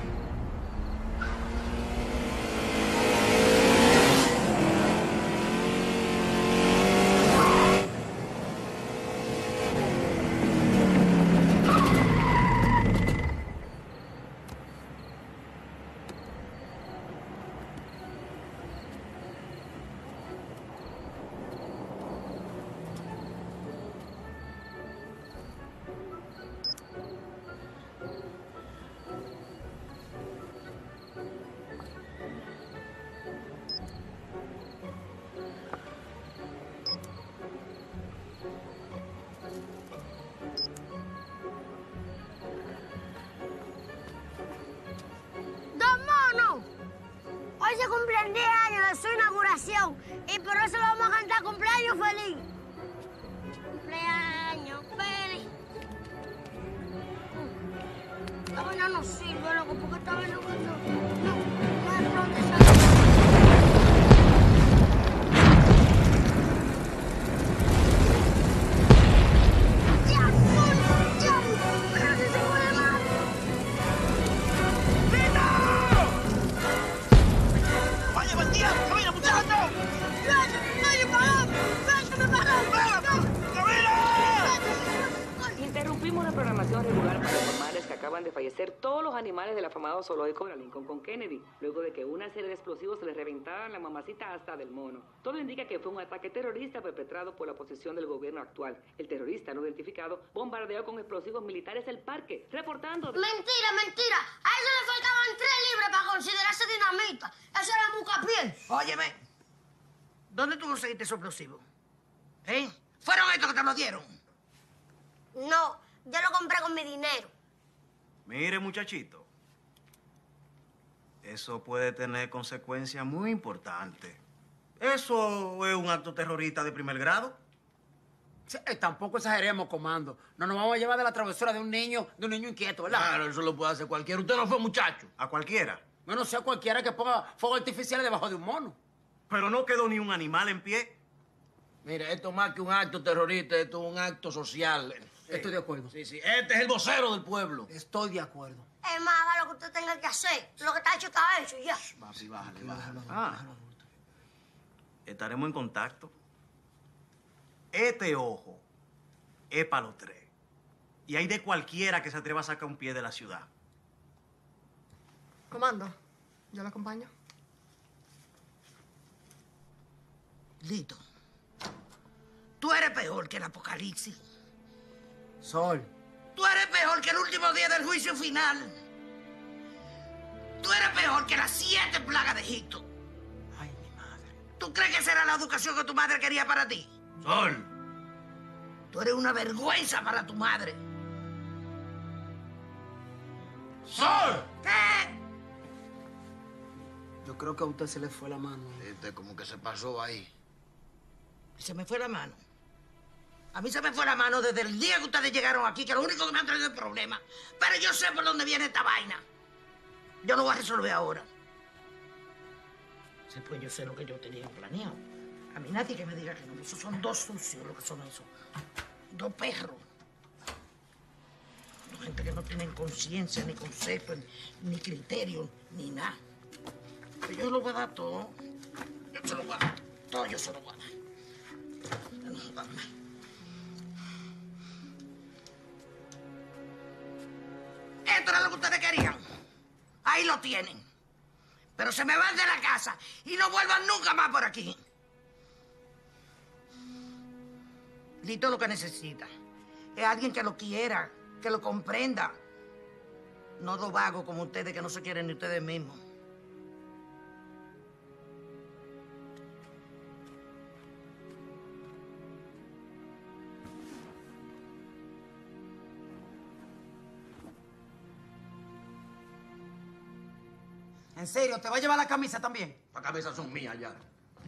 Hoy se cumplen 10 años de su inauguración y por eso le vamos a cantar cumpleaños feliz. Cumpleaños feliz. Esta vaina no sirve, loco, porque esta vaina no es pronto esa. Interrumpimos la programación regular para informarles que acaban de fallecer todos los animales del afamado zoológico de Lincoln con Kennedy, luego de que una serie de explosivos se les reventaran la mamacita hasta del mono. Todo indica que fue un ataque terrorista perpetrado por la oposición del gobierno actual. El terrorista no identificado bombardeó con explosivos militares el parque, reportando... Mentira, mentira. A eso le faltaban 3 libras para considerarse dinamita. Eso era bucapié. Óyeme, ¿dónde tú conseguiste esos explosivos? ¿Eh? ¿Fueron estos que te los dieron? No, yo lo compré con mi dinero. Mire, muchachito, eso puede tener consecuencias muy importantes. ¿Eso es un acto terrorista de primer grado? Sí, tampoco exageremos, comando. No nos vamos a llevar de la travesura de un niño inquieto, ¿verdad? Claro, eso lo puede hacer cualquiera. Usted no fue muchacho. ¿A cualquiera? Bueno, sea cualquiera que ponga fuegos artificiales debajo de un mono. Pero no quedó ni un animal en pie. Mire, esto más que un acto terrorista, esto es un acto social. Estoy de acuerdo. Sí, sí. Este es el vocero del pueblo. Estoy de acuerdo. Es más, haga lo que usted tenga que hacer. Lo que está hecho está hecho y ya. Papi, bájale. Estaremos en contacto. Este ojo es para los 3. Y hay de cualquiera que se atreva a sacar un pie de la ciudad. Comando, ¿yo lo acompaño? Lito, tú eres peor que el apocalipsis. Sol. Tú eres peor que el último día del juicio final. Tú eres peor que las 7 plagas de Egipto. Ay, mi madre. ¿Tú crees que esa era la educación que tu madre quería para ti? Sol. Tú eres una vergüenza para tu madre. ¡Sol! ¿Qué? Yo creo que a usted se le fue la mano. Como que se pasó ahí. Se me fue la mano. A mí se me fue la mano desde el día que ustedes llegaron aquí, que lo único que me han traído es problema. Pero yo sé por dónde viene esta vaina. Yo lo voy a resolver ahora. Después yo sé lo que yo tenía planeado. A mí nadie que me diga que no. Esos son 2 sucios lo que son esos. 2 perros. 2 gente que no tienen conciencia, ni concepto, ni criterio, ni nada. Pero yo se lo voy a dar todo. Yo se lo voy a dar. Todo yo se lo voy a dar. Esto era lo que ustedes querían. Ahí lo tienen. Pero se me van de la casa y no vuelvan nunca más por aquí. Lito lo que necesita es alguien que lo quiera, que lo comprenda. No 2 vagos como ustedes que no se quieren ni ustedes mismos. ¿En serio? ¿Te va a llevar la camisa también? Las camisas son mías ya.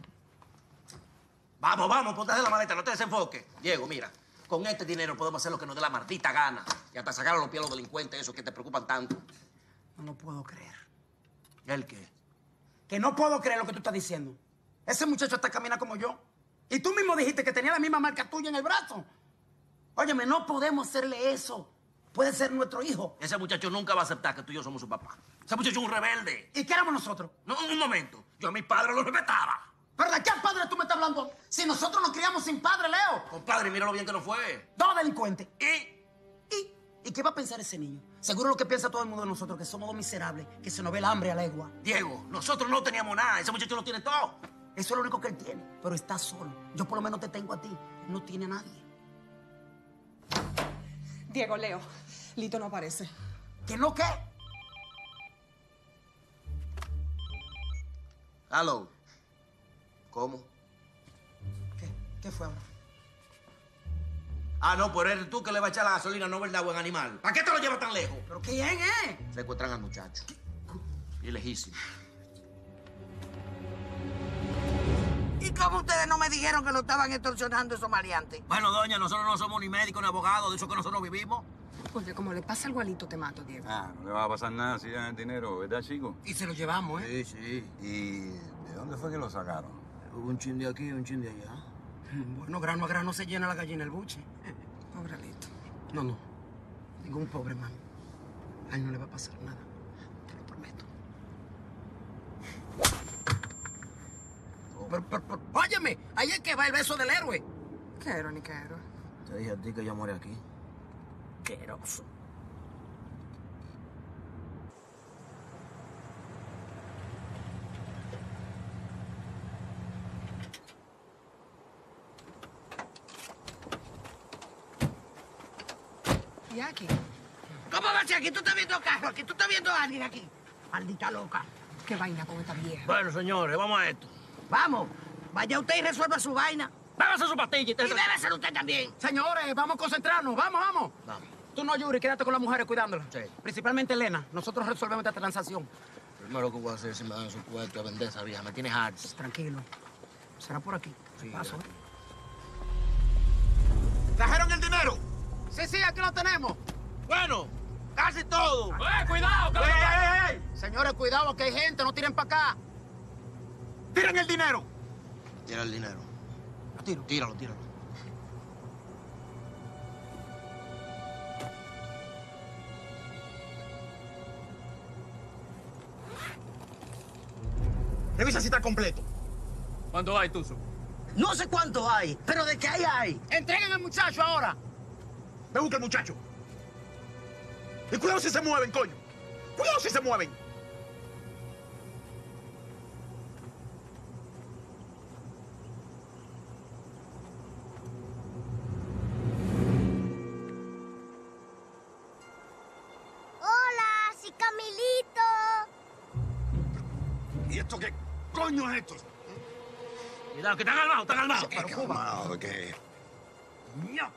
Vamos, ponte de la maleta, no te desenfoques. Diego, mira, con este dinero podemos hacer lo que nos dé la maldita gana. Y hasta sacar a los pies a los delincuentes, esos que te preocupan tanto. No lo puedo creer. ¿El qué? Que no puedo creer lo que tú estás diciendo. Ese muchacho hasta camina como yo. Y tú mismo dijiste que tenía la misma marca tuya en el brazo. Óyeme, no podemos hacerle eso. Puede ser nuestro hijo. Ese muchacho nunca va a aceptar que tú y yo somos su papá. Ese muchacho es un rebelde. ¿Y qué éramos nosotros? No, un momento. Yo a mi padre lo respetaba. ¿Pero de qué padre tú me estás hablando? Si nosotros nos criamos sin padre, Leo. Compadre, mira lo bien que nos fue. 2 delincuentes. ¿Y qué va a pensar ese niño? Seguro lo que piensa todo el mundo de nosotros, que somos 2 miserables, que se nos ve el hambre a legua. Diego, nosotros no teníamos nada. Ese muchacho lo tiene todo. Eso es lo único que él tiene. Pero está solo. Yo por lo menos te tengo a ti. Él no tiene a nadie. Diego, Leo, Lito no aparece. ¿Que no qué? Hello. ¿Cómo? ¿Qué fue ahora? Ah, no, pero eres tú que le va a echar la gasolina, no, ¿verdad, buen animal? ¿Para qué te lo llevas tan lejos? ¿Pero quién es? Secuestran al muchacho. Y lejísimo. ¿Y cómo ustedes no me dijeron que lo estaban extorsionando esos maleantes? Bueno, doña, nosotros no somos ni médicos ni abogados, de eso que nosotros vivimos. Oye, como le pasa algo a Lito, te mato, Diego. Ah, no le va a pasar nada si dan el dinero, ¿verdad, chico? Y se lo llevamos, ¿eh? Sí. ¿Y de dónde fue que lo sacaron? Hubo un chin de aquí y un chin de allá. Bueno, grano a grano se llena la gallina el buche. Pobre Lito. No. Ningún pobre, mami. A él no le va a pasar nada. Te lo prometo. Pero, óyeme, ahí es que va el beso del héroe. ¿Qué héroe ni qué héroe? Te dije a ti que yo morí aquí. Queroso. vaciar aquí. ¿Cómo vaciar aquí? ¿Tú estás viendo carro aquí? ¿Tú estás viendo a alguien aquí? Maldita loca. Qué vaina con esta vieja. Bueno, señores, vamos a esto. Vamos, vaya usted y resuelva su vaina. Bébase su pastilla. Y bébeselo usted también. Señores, vamos a concentrarnos. Vamos, vamos. Vamos. Tú no, Yuri, quédate con las mujeres cuidándolas. Sí. Principalmente Elena. Nosotros resolvemos esta transacción. Primero que voy a hacer si me dan su puesto a vender esa vieja. Me tienes harto. Tranquilo. Será por aquí. Sí, Paso. ¿Trajeron el dinero? Sí, sí, aquí lo tenemos. Bueno, casi todo. Cuidado, que ¡Ey! Señores, cuidado, que hay gente. No tiren para acá. ¡Tiren el dinero! Tira el dinero. Lo tiro. Tíralo, tíralo. Revisa si está completo. ¿Cuánto hay, Tuzo? No sé cuántos hay, pero de qué hay. Entreguen al muchacho ahora. Ve, busca el muchacho. Y cuidado si se mueven, coño. Cuidado si se mueven. Hola, sí, Camilito. ¿Y esto qué coño es esto? Cuidado, que están armados, están armados. ¿Qué calmado de qué? No.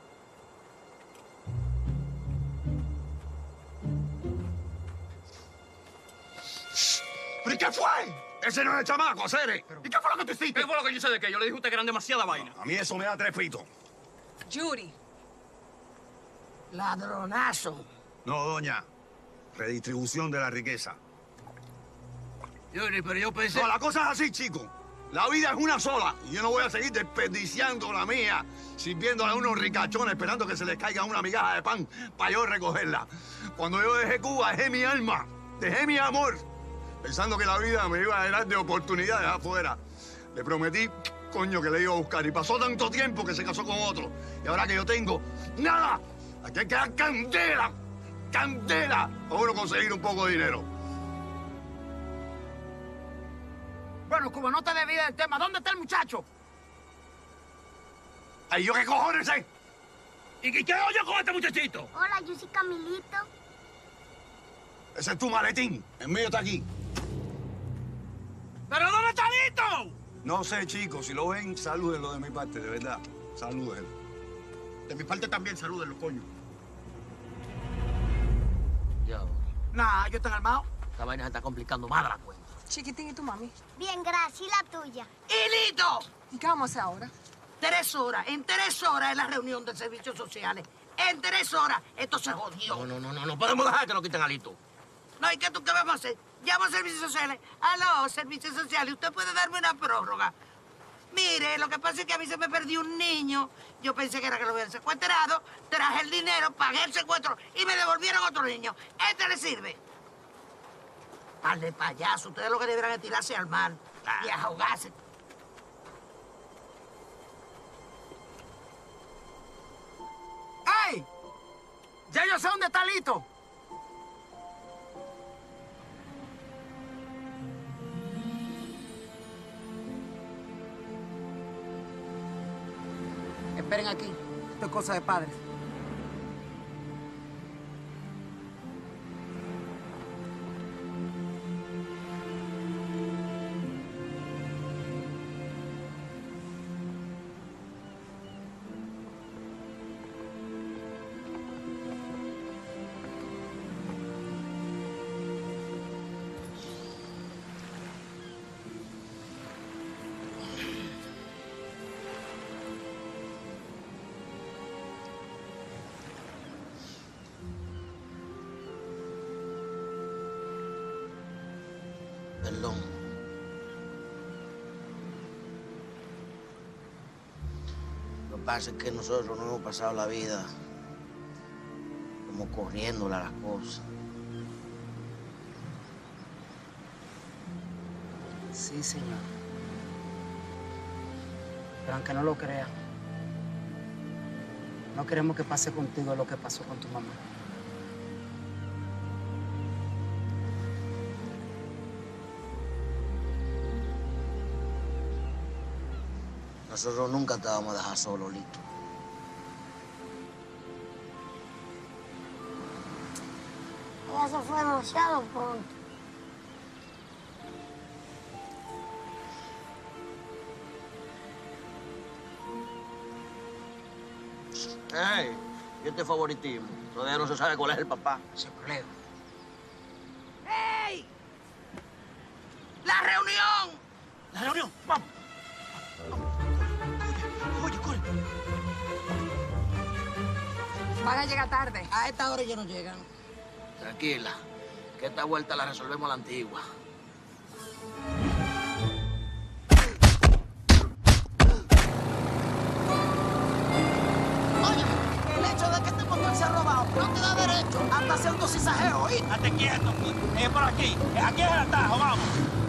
¿Pero y qué fue? Ese no es el chamaco, Cere. ¿Y qué fue lo que tú hiciste? ¿Qué fue lo que yo sé de qué? Yo le dije a usted que eran demasiada vaina. A mí eso me da 3 pitos. Yuri. Ladronazo. No, doña. Redistribución de la riqueza. Yuri, pero yo pensé... No, la cosa es así, chico. La vida es una sola. Y yo no voy a seguir desperdiciando la mía, sirviéndole a unos ricachones, esperando que se les caiga una migaja de pan para yo recogerla. Cuando yo dejé Cuba, dejé mi alma, dejé mi amor, pensando que la vida me iba a llenar de oportunidades afuera. Le prometí, coño, que le iba a buscar. Y pasó tanto tiempo que se casó con otro. Y ahora que yo tengo nada, aquí hay que dar candela, candela, para uno conseguir un poco de dinero. Bueno, Cuba, no te desvíes del tema. ¿Dónde está el muchacho? Ay, ¿yo qué cojones sé? ¿Y qué hago yo con este muchachito? Hola, yo soy Camilito. Ese es tu maletín. El mío está aquí. ¿Pero dónde está Lito? No sé, chicos. Si lo ven, salúdenlo de mi parte, de verdad. Salúdenlo. De mi parte también, salúdenlo, coño. Ya, Nah, yo estoy armado. esta vaina se está complicando más de la cuenta. Chiquitín, ¿y tu mami? Bien, gracias. ¿Y la tuya? ¡Y listo! ¿Y qué vamos a hacer ahora? 3 horas. En 3 horas es la reunión de servicios sociales. En 3 horas esto se jodió. No podemos dejar que nos quiten a Lito. No, ¿y qué tú qué vamos a hacer? Llamo a servicios sociales. Aló, servicios sociales, ¿usted puede darme una prórroga? Mire, lo que pasa es que a mí se me perdió un niño. Yo pensé que era que lo habían secuestrado. Traje el dinero, pagué el secuestro y me devolvieron otro niño. ¿Este le sirve? Par de payaso. Ustedes lo que deberán es tirarse al mar y ahogarse. ¡Ey! Ya yo sé dónde está Lito. Esperen aquí. Esto es cosa de padres. Perdón. Lo que pasa es que nosotros no hemos pasado la vida como corriéndole a las cosas. Sí, señor. Pero aunque no lo crea, no queremos que pase contigo lo que pasó con tu mamá. Nosotros nunca te vamos a dejar solo, Lito. Eso fue demasiado pronto. ¡Ey! ¿Y este favoritismo? Todavía no se sabe cuál es el papá. Ese problema. ¡Ey! ¡La reunión! ¡La reunión! ¡Vamos! Oye, corre. Van a llegar tarde. A esta hora ya no llegan. Tranquila, que esta vuelta la resolvemos a la antigua. Oye, el hecho de que este motor se ha robado no te da derecho hasta hacer un dosisajeo, ¿oíste? Date quieto, es por aquí. Aquí es el atajo, vamos.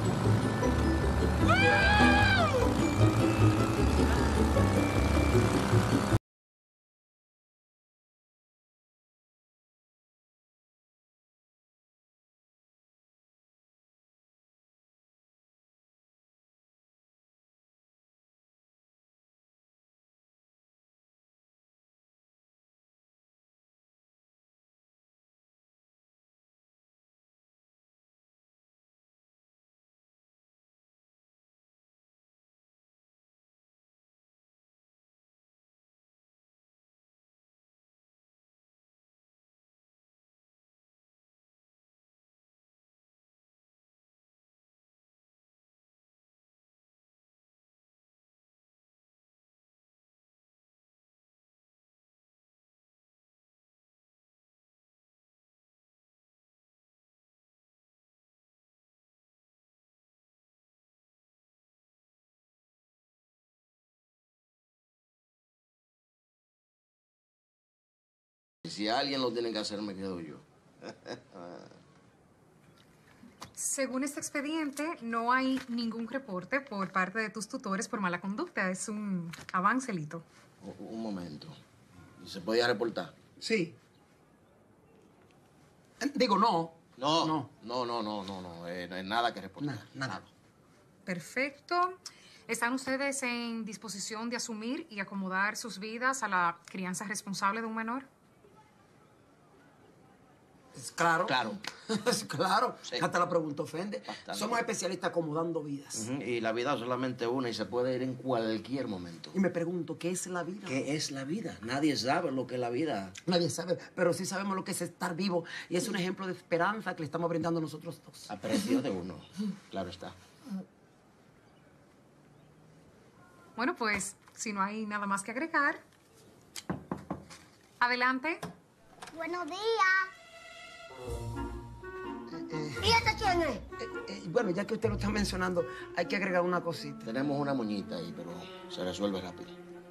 Si alguien lo tiene que hacer, me quedo yo. Según este expediente, no hay ningún reporte por parte de tus tutores por mala conducta. Es un avance, Lito. Un momento. ¿Y se podía reportar? Sí. Digo, no. No hay nada que reportar. Nada. Perfecto. ¿Están ustedes en disposición de asumir y acomodar sus vidas a la crianza responsable de un menor? Claro. Claro. Claro. Sí. Hasta la pregunta ofende. Bastante. Somos especialistas acomodando vidas. Y la vida es solamente una y se puede ir en cualquier momento. Y me pregunto, ¿qué es la vida? ¿Qué es la vida? Nadie sabe lo que es la vida. Nadie sabe, pero sí sabemos lo que es estar vivo. Y es un ejemplo de esperanza que le estamos brindando nosotros dos. A precio de uno. Claro está. Bueno, pues, si no hay nada más que agregar, adelante. Buenos días. ¿Y este quién es? Bueno, ya que usted lo está mencionando, hay que agregar una cosita. Tenemos una moñita ahí, pero se resuelve rápido.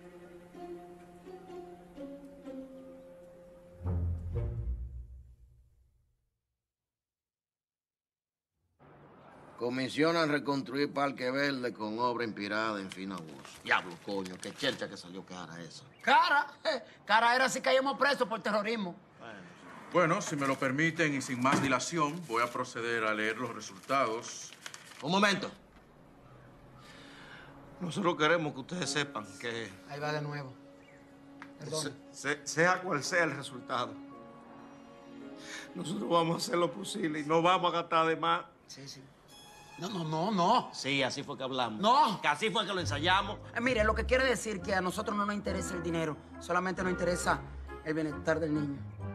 Comisionan reconstruir Parque Verde con obra inspirada en Fina Woz. Diablo, coño, qué chelcha que salió cara esa. Cara, cara era si caíamos presos por terrorismo. Bueno, si me lo permiten y sin más dilación, voy a proceder a leer los resultados. Un momento. Nosotros queremos que ustedes sepan que Ahí va de nuevo. Perdón. sea cual sea el resultado, nosotros vamos a hacer lo posible y no vamos a gastar de más. Sí, sí. No. Sí, así fue que hablamos. No. Que así fue que lo ensayamos. Mire, lo que quiere decir que a nosotros no nos interesa el dinero, solamente nos interesa el bienestar del niño.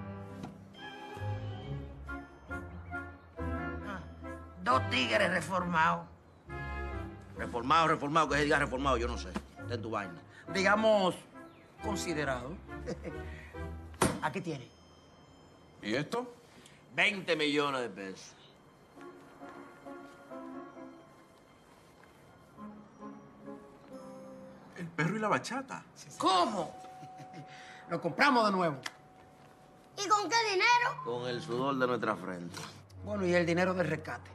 Dos tigres reformados. Reformado, que se diga reformado, yo no sé. Está en tu vaina. Digamos, considerado. Aquí tiene. ¿Y esto? 20 millones de pesos. El perro y la bachata. ¿Cómo? Lo compramos de nuevo. ¿Y con qué dinero? Con el sudor de nuestra frente. Bueno, y el dinero del rescate.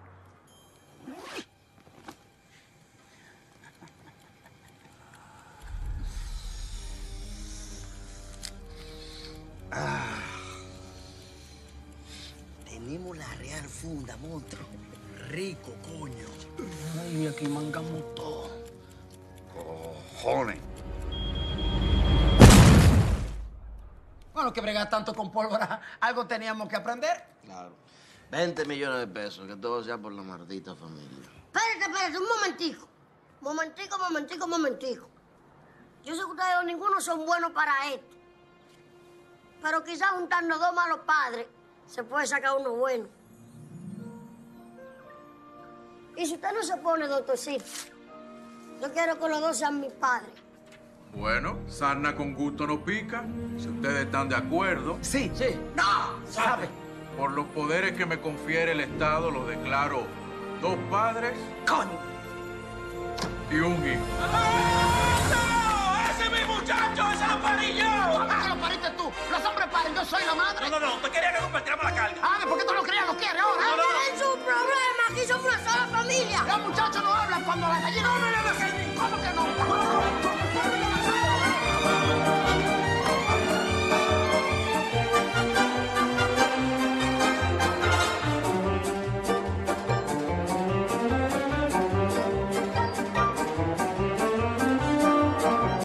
Tenemos la real funda, monstruo. Rico, coño. Ay, aquí mangamos todo. Cojones. Bueno, que bregar tanto con pólvora, algo teníamos que aprender. Claro. 20 millones de pesos, que todo sea por la maldita familia. Espérate, un momentico. Momentico. Yo sé que ustedes dos ninguno son buenos para esto. Pero quizás juntando dos malos padres se puede sacar uno bueno. Y si usted no se pone, doctorcito, yo quiero que los dos sean mis padres. Bueno, sarna con gusto no pica. Si ustedes están de acuerdo. Sí. ¡No! ¿Sabe? Por los poderes que me confiere el Estado, los declaro 2 padres. ¡Coño! Y un hijo. ¡Ese es mi muchacho! ¡Ese lo parí yo! ¿Cómo que lo pariste tú? Los hombres paren, yo soy la madre. No, usted quería que compartiéramos la carga. Ah, ¿por qué tú no querías? ¿Lo quieres ahora? No, es un problema, aquí somos una sola familia. Los muchachos no hablan cuando la gallina... ¡No me le dejes! ¿Cómo que no?